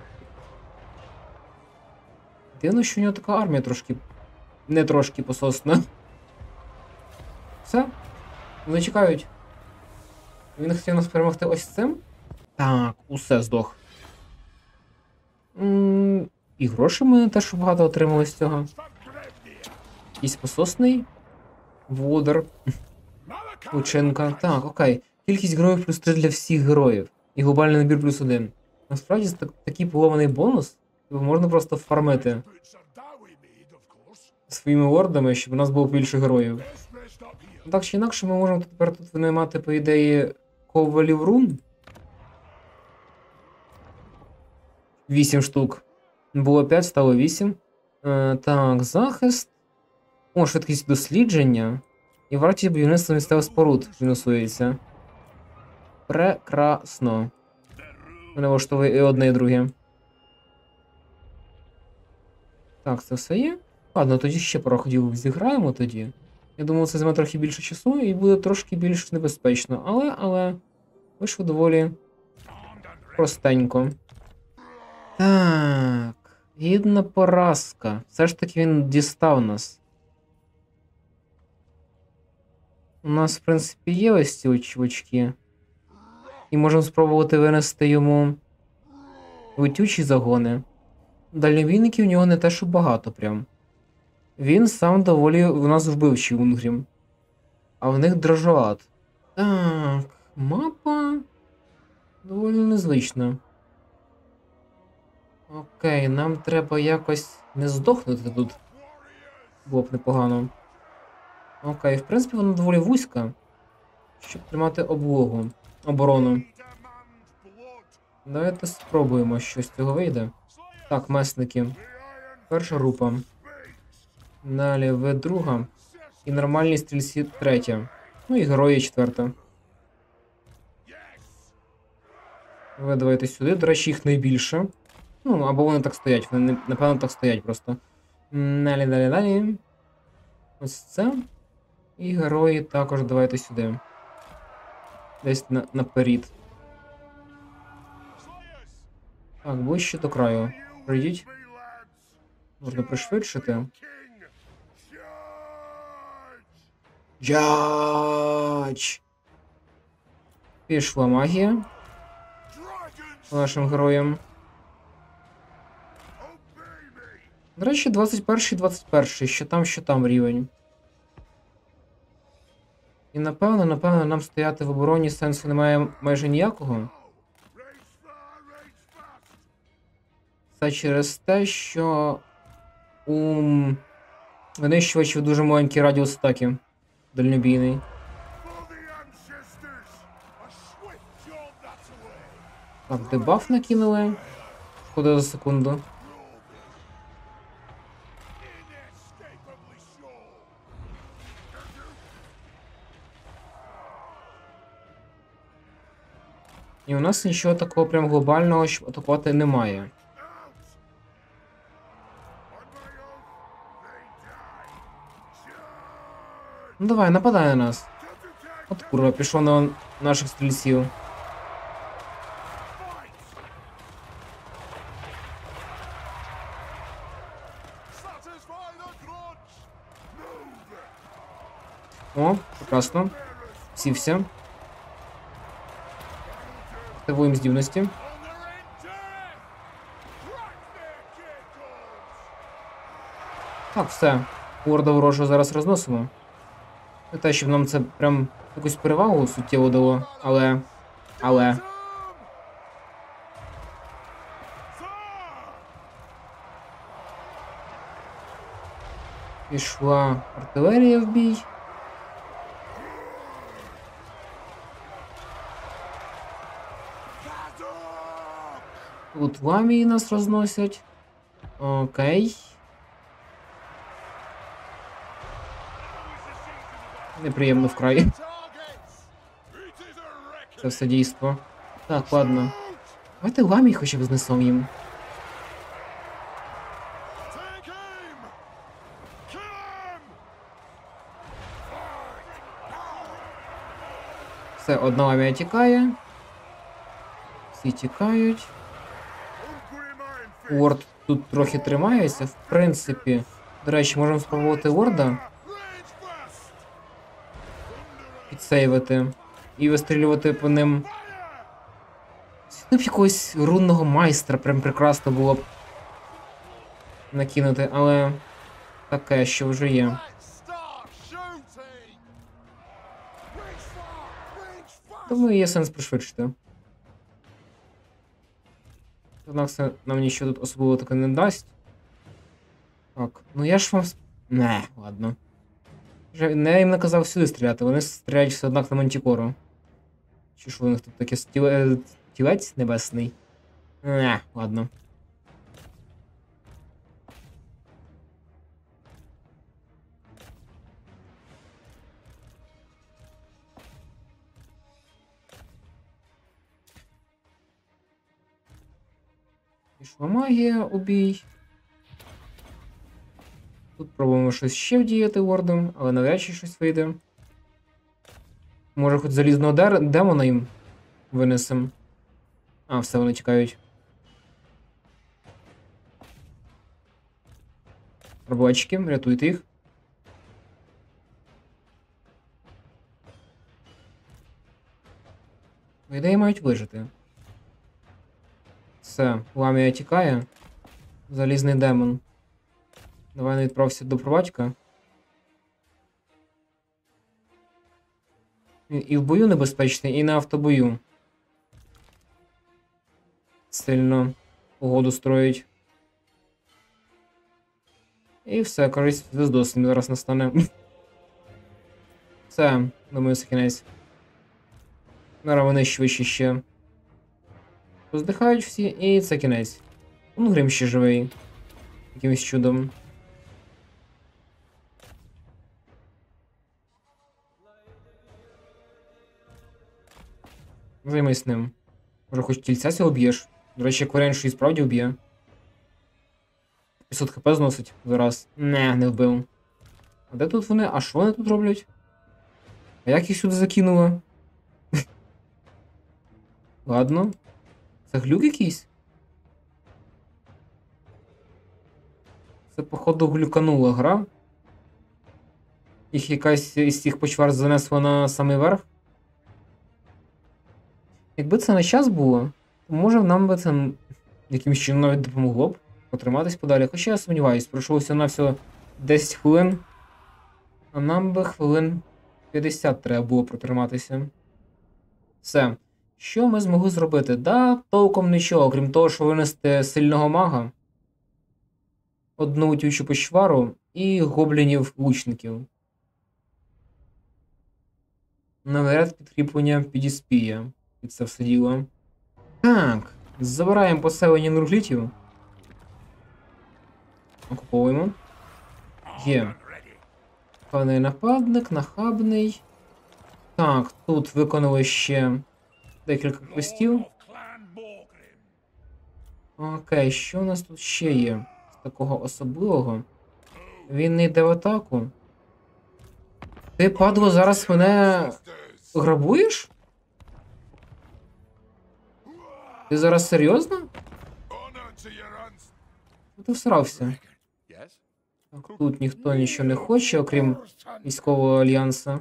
Speaker 1: Дивно, що у нього така армія трошки... Не трошки пососна. Все. Вони чекають. Він хотів нас перемогти ось цим. Так, усе здох. М-м, і гроші ми теж багато отримали з цього. Якийсь пососний. Водер. Ученка. Так, окей. Кількість героїв плюс три для всіх героїв. І глобальний набір плюс один. Насправді так, такий поломаний бонус. Можна просто фармити своїми лордами, щоб у нас було більше героїв. Так чи інакше, ми можемо тепер тут винаймати, по ідеї, ковалів рун. вісім штук. Було п'ять, стало вісім. Е, так, захист. О, швидкість дослідження. І вартість будівництва місцевих споруд мінусується. Прекрасно. Мене влаштовує і одне, і друге. Так, це все є. Ладно, тоді ще пару ходів зіграємо тоді. Я думав, це займе трохи більше часу і буде трошки більш небезпечно. Але, але, вийшло доволі простенько. Так, гідна поразка. Все ж таки він дістав нас. У нас, в принципі, є ось ці чувачки. І можемо спробувати винести йому летючі загони. Дальнобійників в нього не те, що багато прям. Він сам доволі у нас вбивчий Унгрім. А в них дрожжолад. Так, мапа доволі незвична. Окей, нам треба якось не здохнути тут. Було б непогано. Окей, в принципі, вона доволі вузька, щоб тримати облогу, оборону. Давайте спробуємо, що з цього вийде. Так, месники. Перша група. Далі ви друга. І нормальні стрільці третя. Ну і герої четверта. Ви давайте сюди. До речі, їх найбільше. Ну, або вони так стоять. Вони, напевно, так стоять просто. Далі, далі, далі. Ось це. І герої також давайте сюди. Десь на, наперед. Так, ближче до краю. Пройдіть. Можна пришвидшити. Джадж! Пішла магія. Нашим героям. До речі, двадцять перший двадцять перший. Що там, що там рівень. І напевно, напевно, нам стояти в обороні сенсу немає майже ніякого. Це через те, що у винищувачів дуже маленький радіус атаки. Дальнобійний. Так, дебаф накинули. Шкода за секунду. І у нас нічого такого прям глобального, щоб атакувати, немає. Ну давай, нападай на нас. От курва, пішов на наших стрільців. О, прекрасно. Сівся. Активуємо здібності. Так, все. Орда ворожу зараз розносимо. Не те, щоб нам це прям якусь перевагу суттєво дало, але... Але... Пішла артилерія в бій. Тут ламії нас розносять. Окей. Неприємно вкрай. Це все дійство. Так, ладно. Давайте ламій хоча б знесом їм. Все, одна ламія тікає. Всі тікають. Уорд тут трохи тримається, в принципі. До речі, можемо спробувати Уорда підсейвити і вистрілювати по ним. Ну, б якогось рунного майстра прям прекрасно було б накинути, але таке, що вже є. Тому є сенс пришвидшити. Однак це нам нічого тут особливо таке не дасть. Так, ну я ж вам... Не, ладно. Вже не їм наказав сюди стріляти, вони стріляють все однак на Мантікору. Чи що у них тут таке стіле... тілець небесний? Не, ладно. Пішла магія, убій. Тут Спробуємо щось ще вдіяти вордом, але навряд чи щось вийде. Може хоч залізного дер... демона їм винесем. А, все, вони тікають. Рабочки, рятуйте їх. По ідеї мають вижити. Все, Ламія тікає. Залізний демон. Давай не відправся до провадька. І в бою небезпечний, і на автобою. Сильно угоду строїть. І все, користь звездос зараз настане. Все, думаю, це кінець. Зараз вони швидше ще. Поздихають всі, і це кінець. Ну, Грим ще живий. Якимось чудом. Займись ним. Може хоч кільця цього б'єш? До речі, як варіант, що і справді вб'є. п'ятсот хп зносить зараз. Не, не вбив. А де тут вони? А що вони тут роблять? А як їх сюди закинуло? Ладно. Це глюк якийсь? Це, походу, глюканула гра. Їх якась із цих почвар занесла на самий верх. Якби це на час було, то може нам би це якимось чином навіть допомогло б потриматись подалі. Хоча я сумніваюсь, пройшло всього всього десять хвилин. А нам би хвилин п'ятдесят треба було протриматися. Все. Що ми змогли зробити? Да, толком нічого, крім того, що винести сильного мага, одну утючу почвару і гоблінів-лучників. Навряд підкріплення підіспіє під це все діло. Так, забираємо поселення нурглітів. Окуповуємо. Є. Певний нападник, нахабний. Так, тут виконали ще декілька квестів. Окей, що у нас тут ще є з такого особливого? Він не йде в атаку. Ти, падло, зараз мене грабуєш? Ти зараз серйозно? Ти всрався. Так, тут ніхто нічого не хоче, окрім військового альянсу.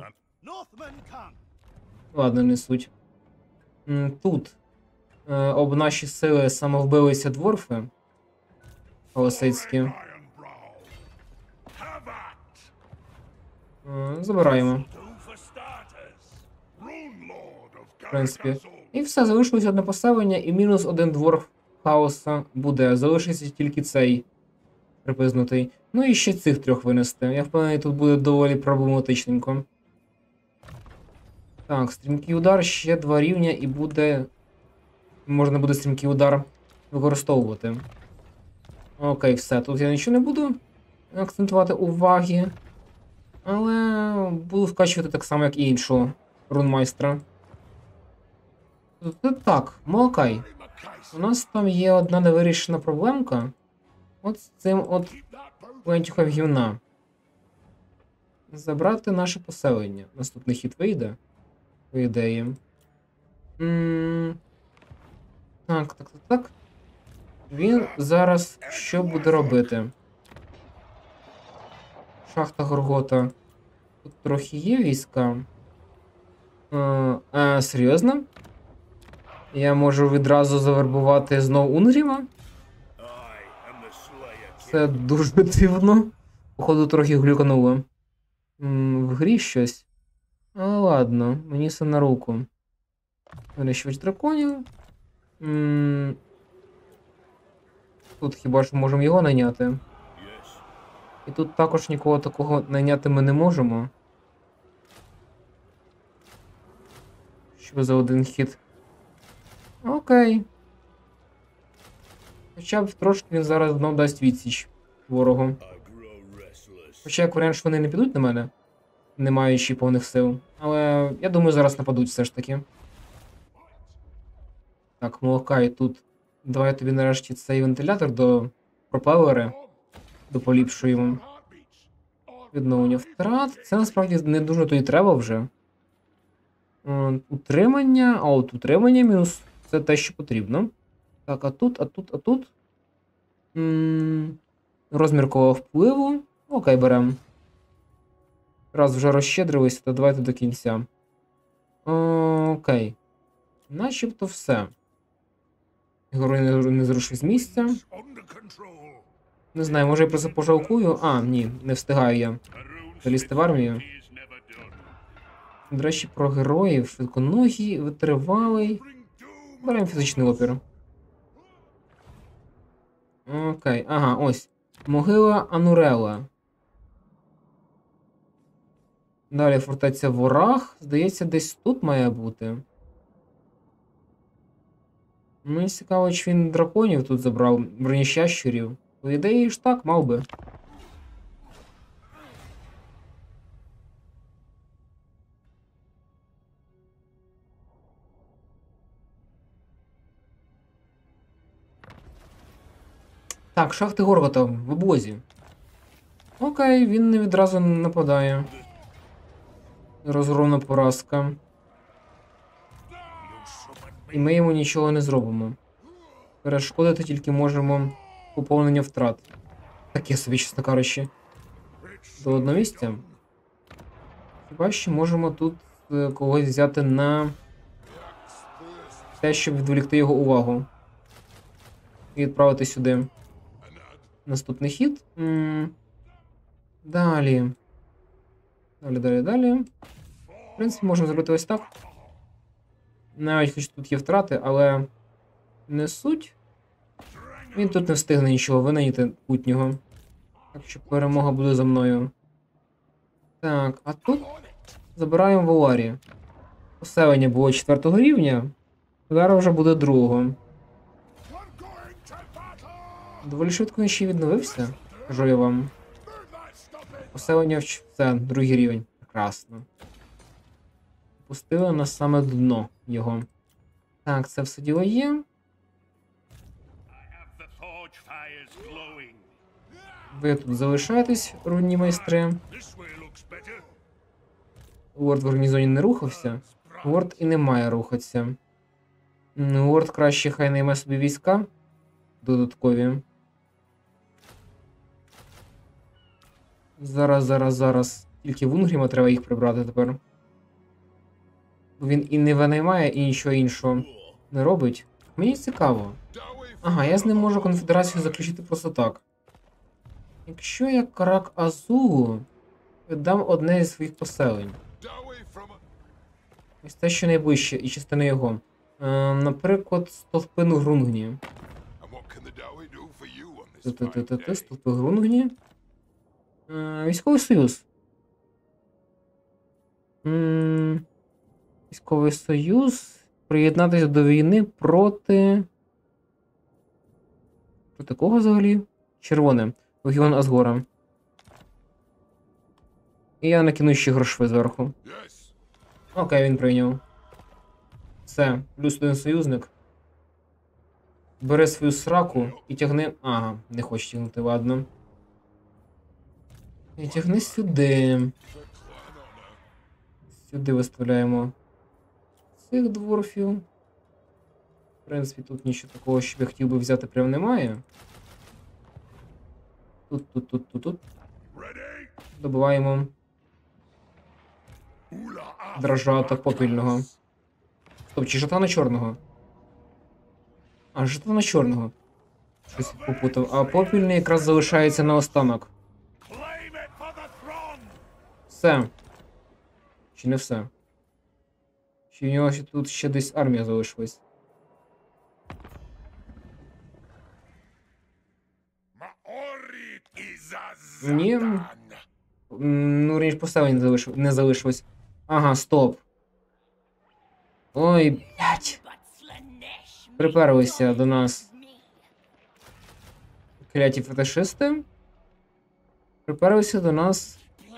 Speaker 1: Ладно, не суть. Тут е, об наші сили самовбилися дворфи Голосицькі. Е, забираємо. В принципі. І все, залишилось одне поселення, і мінус один дворф хаоса буде. Залишиться тільки цей припизнутий. Ну і ще цих трьох винести. Я впевнений, тут буде доволі проблематичненько. Так, стрімкий удар, ще два рівня і буде... Можна буде стрімкий удар використовувати. Окей, все. Тут я нічого не буду акцентувати уваги. Але буду вкачувати так само, як і іншого рунмайстра. Так, Молокай. У нас там є одна невирішена проблемка. От з цим от плентюхом гівна. Забрати наше поселення. Наступний хід вийде. По ідеї. М-м- так, так, так, так. Він зараз що буде робити? Шахта Горгота. Тут трохи є війська. А, а, серйозно? Я можу відразу завербувати знову Унгріма? Це дуже дивно. Походу, трохи глюкануло. М, в грі щось. А, ладно, мені все на руку. Винищувач драконів. М, Тут хіба ж можемо його найняти? І тут також нікого такого найняти ми не можемо. Що за один хід? Окей. Хоча б трошки він зараз знов дасть відсіч ворогу. Хоча як варіант, що вони не підуть на мене, не маючи повних сил. Але я думаю, зараз нападуть все ж таки. Так, Молокай тут. Давай тобі нарешті цей вентилятор до пропелери дополіпшуємо. Відновлення втрат. Це насправді не дуже то й треба вже. Е, Утримання. А от утримання мінус. Це те, що потрібно. Так, а тут, а тут, а тут. М, Розмір коло впливу. Окей, беремо. Раз вже розщедрилися, то давайте до кінця. Окей. Начебто все. Герой не, не зрушив з місця. Не знаю, може я просто пожалкую? А, ні, не встигаю я залізти в армію. До речі, про героїв. Швидконогий, витривалий. Беремо фізичний опір. Окей, ага, ось. Могила Анурела. Далі фортеця Вораг. Здається, десь тут має бути. Мені цікаво, чи він драконів тут забрав, бронещащурів. По ідеї ж так, мав би. Так, шахти Горгота в обозі. Окей, він не відразу нападає. Розгромна поразка. І ми йому нічого не зробимо. Перешкодити тільки можемо поповнення втрат. Таке собі, чесно кажучи. До одного місця. Хіба що можемо тут е, когось взяти на те, щоб відволікти його увагу. І відправити сюди. Наступний хід. М, Далі. Далі, далі, далі. В принципі, можемо зробити ось так. Навіть хоч тут є втрати, але не суть. Він тут не встигне нічого винайти путнього. Так що перемога буде за мною. Так, а тут забираємо Воларі. Поселення було четвертого рівня. Зараз вже буде другого. Доволі швидко він ще й відновився. Кажу я вам. Поселення в ч- це другий рівень. Прекрасно. Пустили на саме дно його. Так, це все діло є. Ви тут залишаєтесь, рудні майстри. Уорд в гарнізоні не рухався. Уорд і не має рухатися. М, Уорд краще хай найме собі війська. Додаткові. Зараз, зараз, зараз. Тільки Вунгріма треба їх прибрати тепер. Він і не винаймає, і нічого іншого не робить. Мені цікаво. Ага, я з ним можу конфедерацію заключити просто так. Якщо я Карак Азулу віддам одне зі своїх поселень. Ось те, що найближче, і частина його. Е, наприклад, стовпину Грунгні. Ти-ти-ти-ти, стовпи Грунгні. Е, військовий союз. М, Військовий союз. Приєднатися до війни проти... Проти кого взагалі? Червоне. Легіон Асгора. І я накину ще грошви зверху. Окей, він прийняв. Все, плюс один союзник. Бери свою сраку і тягни... Ага, не хоче тягнути, ладно. І тягни сюди. Сюди виставляємо цих дворфів. В принципі, тут нічого такого, що я хотів би взяти, прям немає. Тут, тут, тут, тут, тут. Добиваємо дрожата попільного. Стоп, чи жетана чорного? А, жетана чорного. Щось попутав. А попільний якраз залишається наостанок. Все. Чи не все? Чи в нього ще тут ще десь армія залишилась? Ні. М, Ну, раніше поселення не залишилось. Не залишилось. Ага, стоп. Ой, блядь. Приперлися до нас кляті фетишисти. Приперлися до нас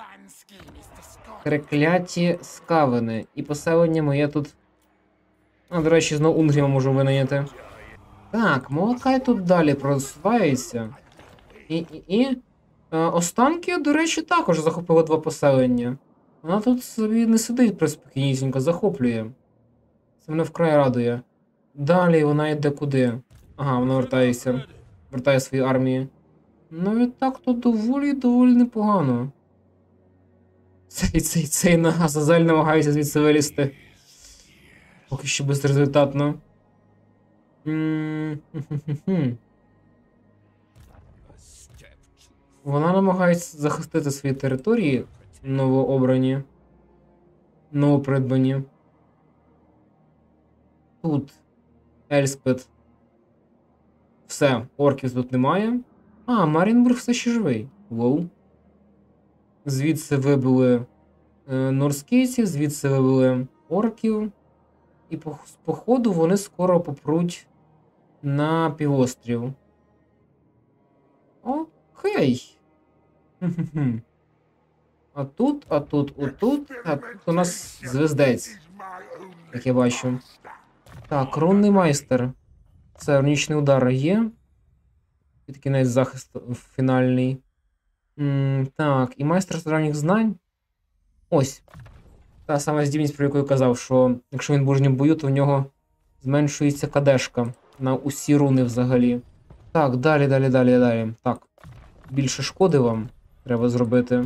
Speaker 1: трекляті скавини. І поселення моє тут... А, до речі, знову Унгріма можу винайняти. Так, Молокай тут далі просувається. І, і, і... Е, останки, до речі, також захопили два поселення. Вона тут собі не сидить приспокійнісінько, захоплює. Це мене вкрай радує. Далі вона йде куди? Ага, вона вертається. Вертає свої армії. Ну і так то доволі доволі непогано. Цей цей цей на Азазель намагається звідси вилізти. Поки що безрезультатно. М-м-м-м-м. Вона намагається захистити свої території новообрані, новопридбані. Тут Ельспет. Все, орків тут немає. А, Марінбург все ще живий. Воу. Звідси вибили е, норскійців, звідси вибили орків. І по, по ходу вони скоро попруть на півострів. Окей. Хм-хм-хм. А тут, а тут, отут, а тут у нас звездець, як я бачу. Так, рунний майстер. Це рунічний удар є. І такий навіть захист фінальний. М, так, і майстер стародавніх знань. Ось. Та сама здібність, про яку я казав, що якщо він в ближньому бою, то в нього зменшується кадешка на усі руни взагалі. Так, далі, далі, далі, далі. Так. Більше шкоди вам треба зробити.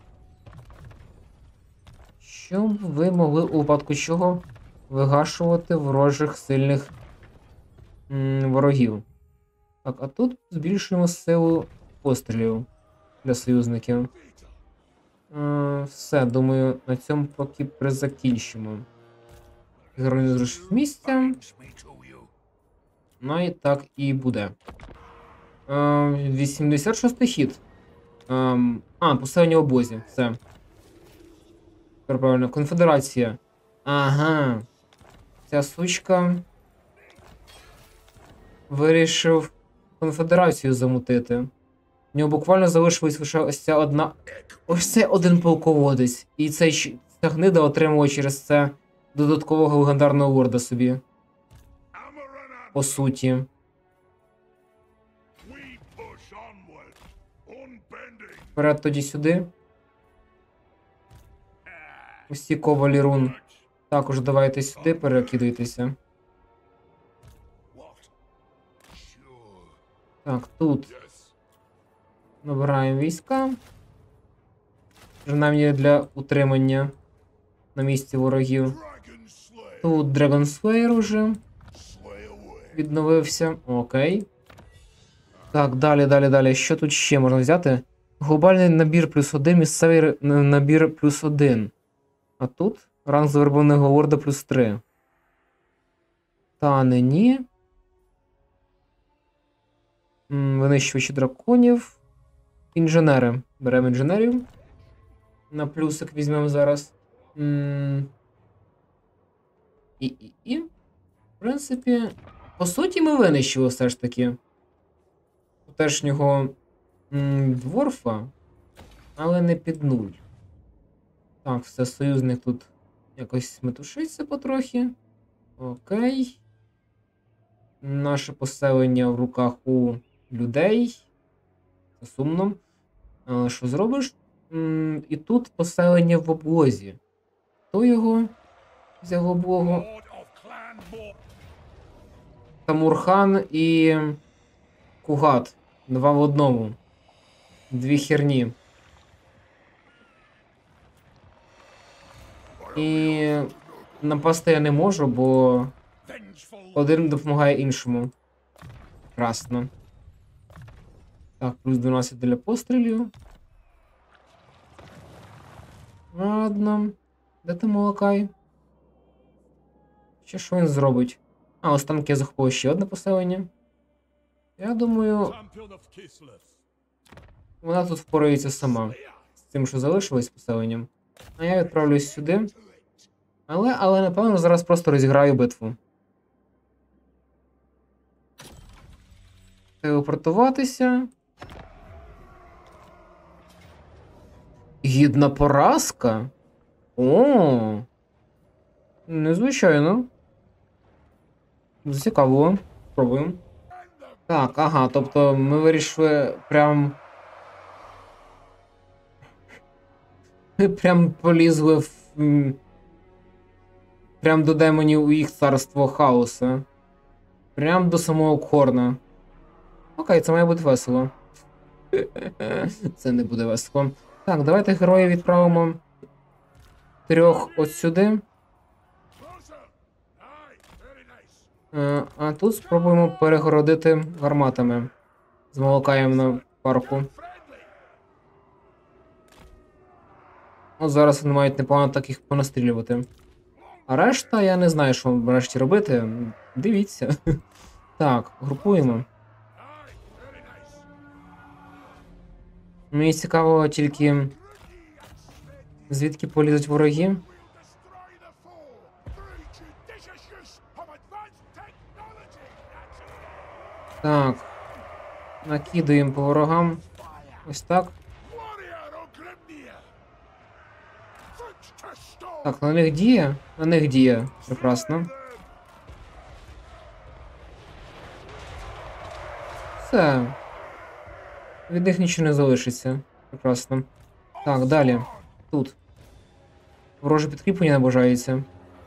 Speaker 1: Щоб ви могли у випадку чого вигашувати ворожих сильних м, ворогів. Так, а тут збільшуємо силу пострілів для союзників. Е, все, думаю, на цьому поки призакінчимо. Герой не зрушив з місця. Ну і так і буде. Е, вісімдесят шостий хід. Е, а, поселення в обозі. Все. Тепер правильно. Конфедерація. Ага. Ця сучка вирішив конфедерацію замутити. В нього буквально залишилась лише ось ця одна. Ось це один полководець. І цей ця гнида отримує через це додаткового легендарного ворда собі. По суті. Вперед тоді сюди. Усі ковалі рун. Також давайте сюди перекидайтеся. Так, тут набираємо війська. Принаймні для утримання на місці ворогів. Тут Dragon Slayer уже відновився. Окей. Так, далі, далі, далі. Що тут ще можна взяти? Глобальний набір плюс один, місцевий набір плюс один. А тут ранг завербованого ворда плюс три. Та не ні. Винищувачі драконів. Інженери. Беремо інженерів. На плюсик візьмемо зараз. М і, і, і. В принципі, по суті, ми винищили все ж таки теперішнього дворфа, але не під нуль. Так, все, союзник тут якось метушиться потрохи. Окей. Наше поселення в руках у людей. Це сумно. Але що зробиш? М і тут поселення в облозі. Хто його взяв в облогу? Тамурхан і Кугат. Два в одному. Дві херні. І напасти я не можу, бо один допомагає іншому. Красно. Так, плюс дванадцять для пострілів. Ладно. Де ти молокай? Ще що він зробить? А, останки я захопив ще одне поселення. Я думаю, вона тут впорається сама. З тим, що залишилось поселенням. А я відправлюсь сюди. Але, але, напевно, зараз просто розіграю битву. Телепортуватися. Гідна поразка? О, незвичайно. Цікаво. Пробуємо. Так, ага, тобто ми вирішили прям Ми прям полізли в. м, Прям до демонів у їх царство хаоса. Прям до самого Корна. Окей, це має бути весело. Це не буде весело. Так, давайте героїв відправимо трьох от сюди. Е, А тут спробуємо перегородити гарматами. З молокаєм на парку. От зараз вони мають непогано так їх понастрілювати. А решта, я не знаю, що врешті робити. Дивіться. Так, групуємо. Мені цікаво тільки, звідки полізуть вороги. Так. Накидуємо по ворогам. Ось так. Так, на них діє? На них діє. Прекрасно. Все. Від них нічого не залишиться. Прекрасно. Так, далі. Тут. Вороже підкріплення наближається.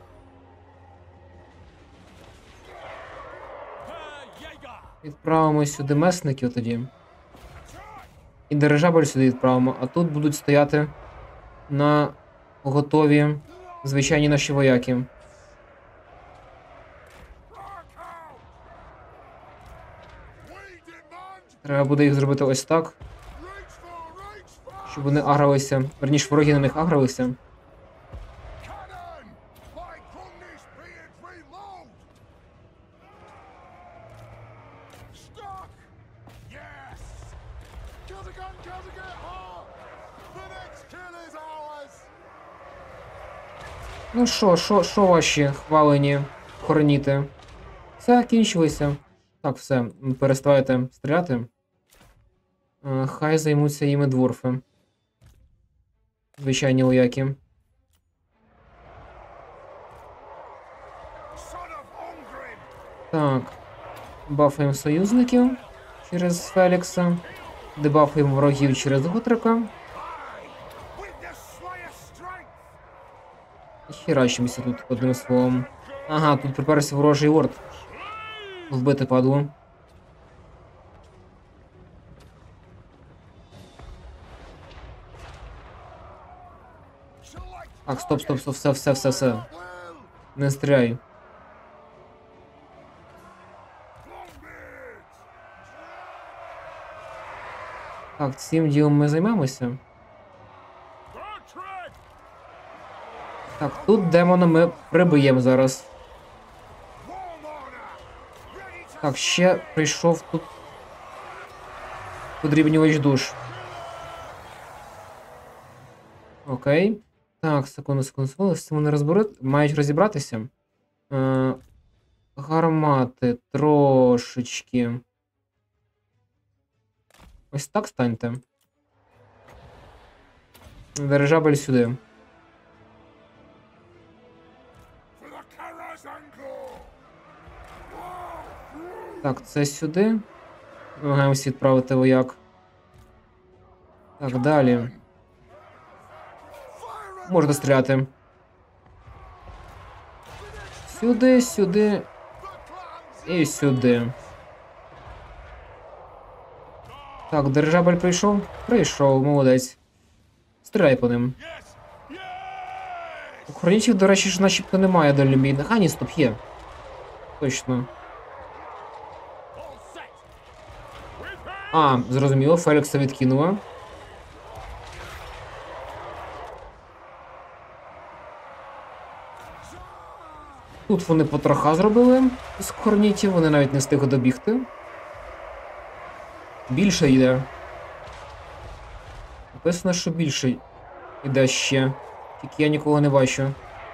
Speaker 1: Відправимо сюди месників тоді. І дирижабль сюди відправимо, а тут будуть стояти на готові звичайні наші вояки. Треба буде їх зробити ось так. Щоб вони агралися. Верніше, вороги на них агралися. Ну що, що, що ваші хвалені хороніти? Все, кінчилося. Так, все, переставайте стріляти. Е, Хай займуться їми дворфи. Звичайні вояки. Так. Бафаємо союзників через Фелікса. Дебафаємо ворогів через Гутрика. Херачимося тут одним словом. Ага, тут приперся ворожий орд. Вбити падло. Так, стоп, стоп, стоп, все, все, все, все. Не стріляй. Так, цим ділом ми займемося. Так, тут демона ми прибиємо зараз. Так, ще прийшов тут подрібнювач душ. Окей. Так, секунду, секунду, секунду, з цим вони розберуть, мають розібратися. Е, гармати трошечки. Ось так станьте. Дирижабль сюди. Так, це сюди. Намагаємося відправити вояк. Так, далі. Можна стріляти. Сюди, сюди. І сюди. Так, дирижабль прийшов? Прийшов, молодець. Стріляй по ним. У хронічів, до речі, ж начебто немає дальнобійних. А, ні, стоп, є. Точно. А, зрозуміло, Фелікса відкинула. Тут вони потроха зробили з хорнітів, вони навіть не встигли добігти. Більше йде. Написано, що більше йде ще. Тільки я нікого не бачу.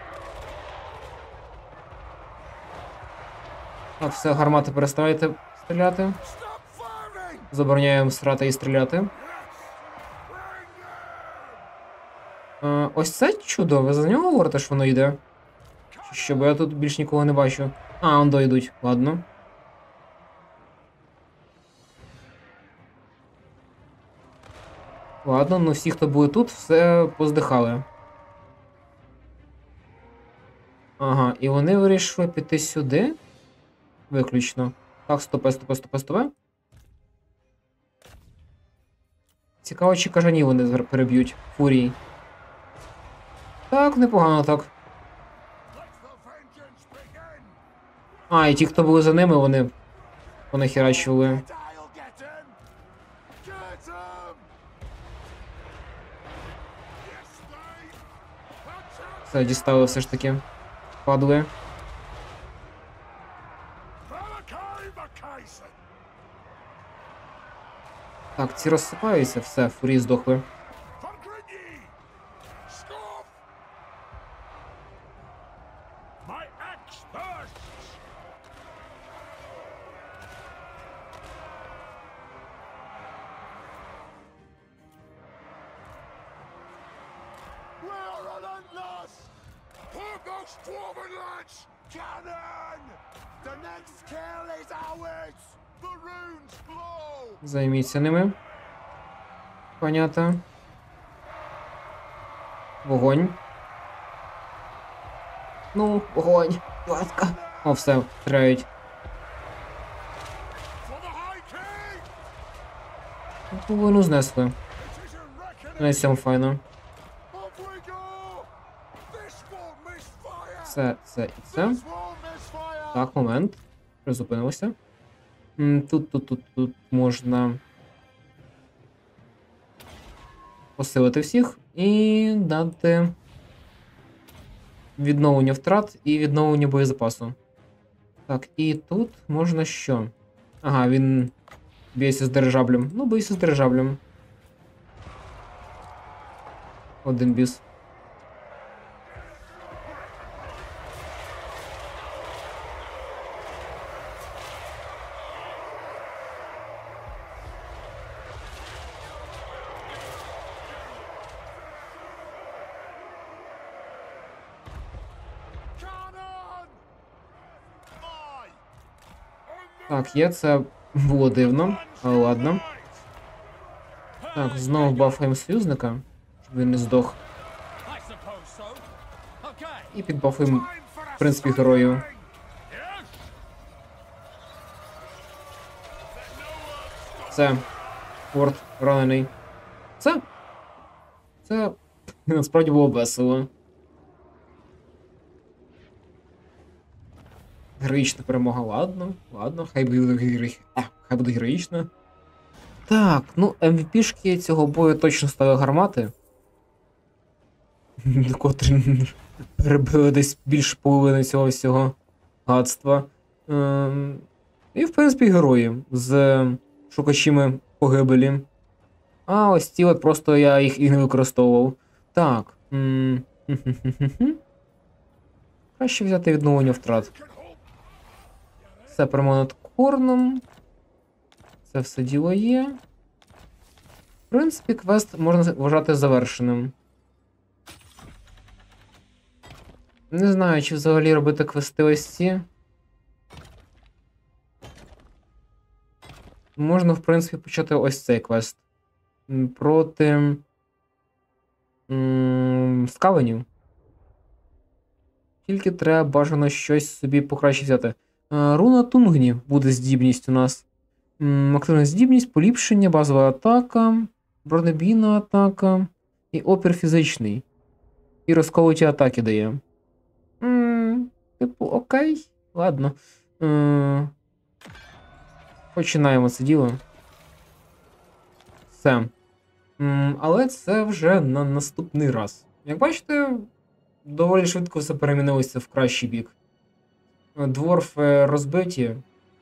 Speaker 1: Так, все, гармати переставайте стріляти. Забороняємо срати і стріляти. Е, ось це чудо, ви за нього говорите, що воно йде? Чи що, бо я тут більш нікого не бачу. А, он дойдуть, ладно. Ладно, ну всі, хто були тут, все поздихали. Ага, і вони вирішили піти сюди. Виключно. Так, стопе, стопе, стопе, стопе. Цікаво, чи кажанів вони переб'ють. Фурії. Так, непогано так. А, і ті, хто були за ними, вони понахерачували. Все, дістали все ж таки. Падли. Так, ці розсипаються, все, фурії здохли. Займіться ними. Понятно. Вогонь. Ну, вогонь. Ласка. О, все, стріляють. Половину знесли. На цьому файно. Це, це і це. Так, момент. Призупинилося. Тут, тут, тут, тут можна посилити всіх і дати відновлення втрат і відновлення боєзапасу. Так, і тут можна що? Ага, він б'ється з дирижаблем. Ну, б'ється з дирижаблем. Один біс. Так, є, це було дивно, але ладно. Так, знову бафаємо союзника, щоб він не здох. І підбафуємо, в принципі, героїв. Це. Форт ранений. Це. Це насправді було весело. Героїчна перемога, ладно, ладно, хай буде героїчна. Хай буде героїчна. Так, ну, ем ві пі-шки цього бою точно стали гармати. Котрі перебили десь більше половини цього всього гадства. Ем... І, в принципі, герої з шукачами погибелі. А ось ці от просто я їх і не використовував. Так. М Краще взяти відновлення втрат. Все прямо над корном. Це все діло є. В принципі, квест можна вважати завершеним. Не знаю, чи взагалі робити квести ось ці. Можна, в принципі, почати ось цей квест. Проти м скавенів. Тільки треба бажано щось собі покраще взяти. Руна Тунгні буде здібність у нас. Активна здібність, поліпшення, базова атака, бронебійна атака і опір фізичний. І розколоті атаки дає. М-м, типу, окей. Ладно. М-м, починаємо це діло. Все. М-м, але це вже на наступний раз. Як бачите, доволі швидко все перемінилося в кращий бік. Дворфи розбиті.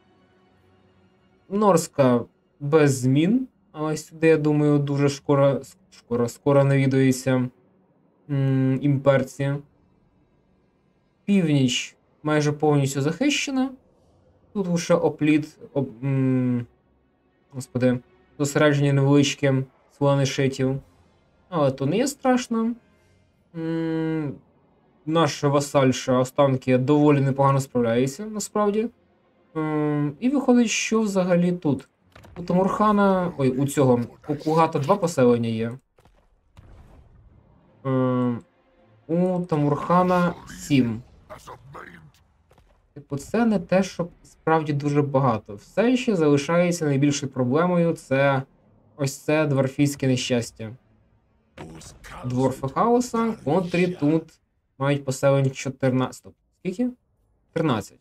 Speaker 1: Норська без змін. Але сюди, я думаю, дуже скоро скоро, скоро навідуються м імперці. Північ майже повністю захищена. Тут лише опліт, об, м господи, зосередження невеличке сланишитів. Але то не є страшно. М Наш васальша останки доволі непогано справляється, насправді. Ем, і виходить, що взагалі тут. У Тамурхана. Ой, у цього. У Кугата два поселення є. Е, у Тамурхана сім. Типу, це не те, що справді дуже багато. Все ще залишається найбільшою проблемою це ось це дворфійське нещастя. Дворфи хаоса, котрі тут мають поселень чотирнадцять. Стоп, скільки? тринадцять.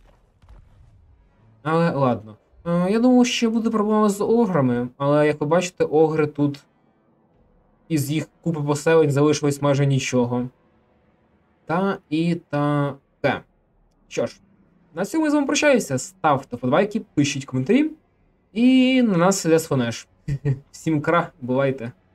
Speaker 1: Але ладно. Е, я думав, що буде проблема з ограми, але як ви бачите, огри тут із їх купи поселень залишилось майже нічого. Та і таке. Що ж, на цьому я з вами прощаюся. Ставте вподобайки, пишіть коментарі. І на нас іде Сфонеш. Всім кра, бувайте.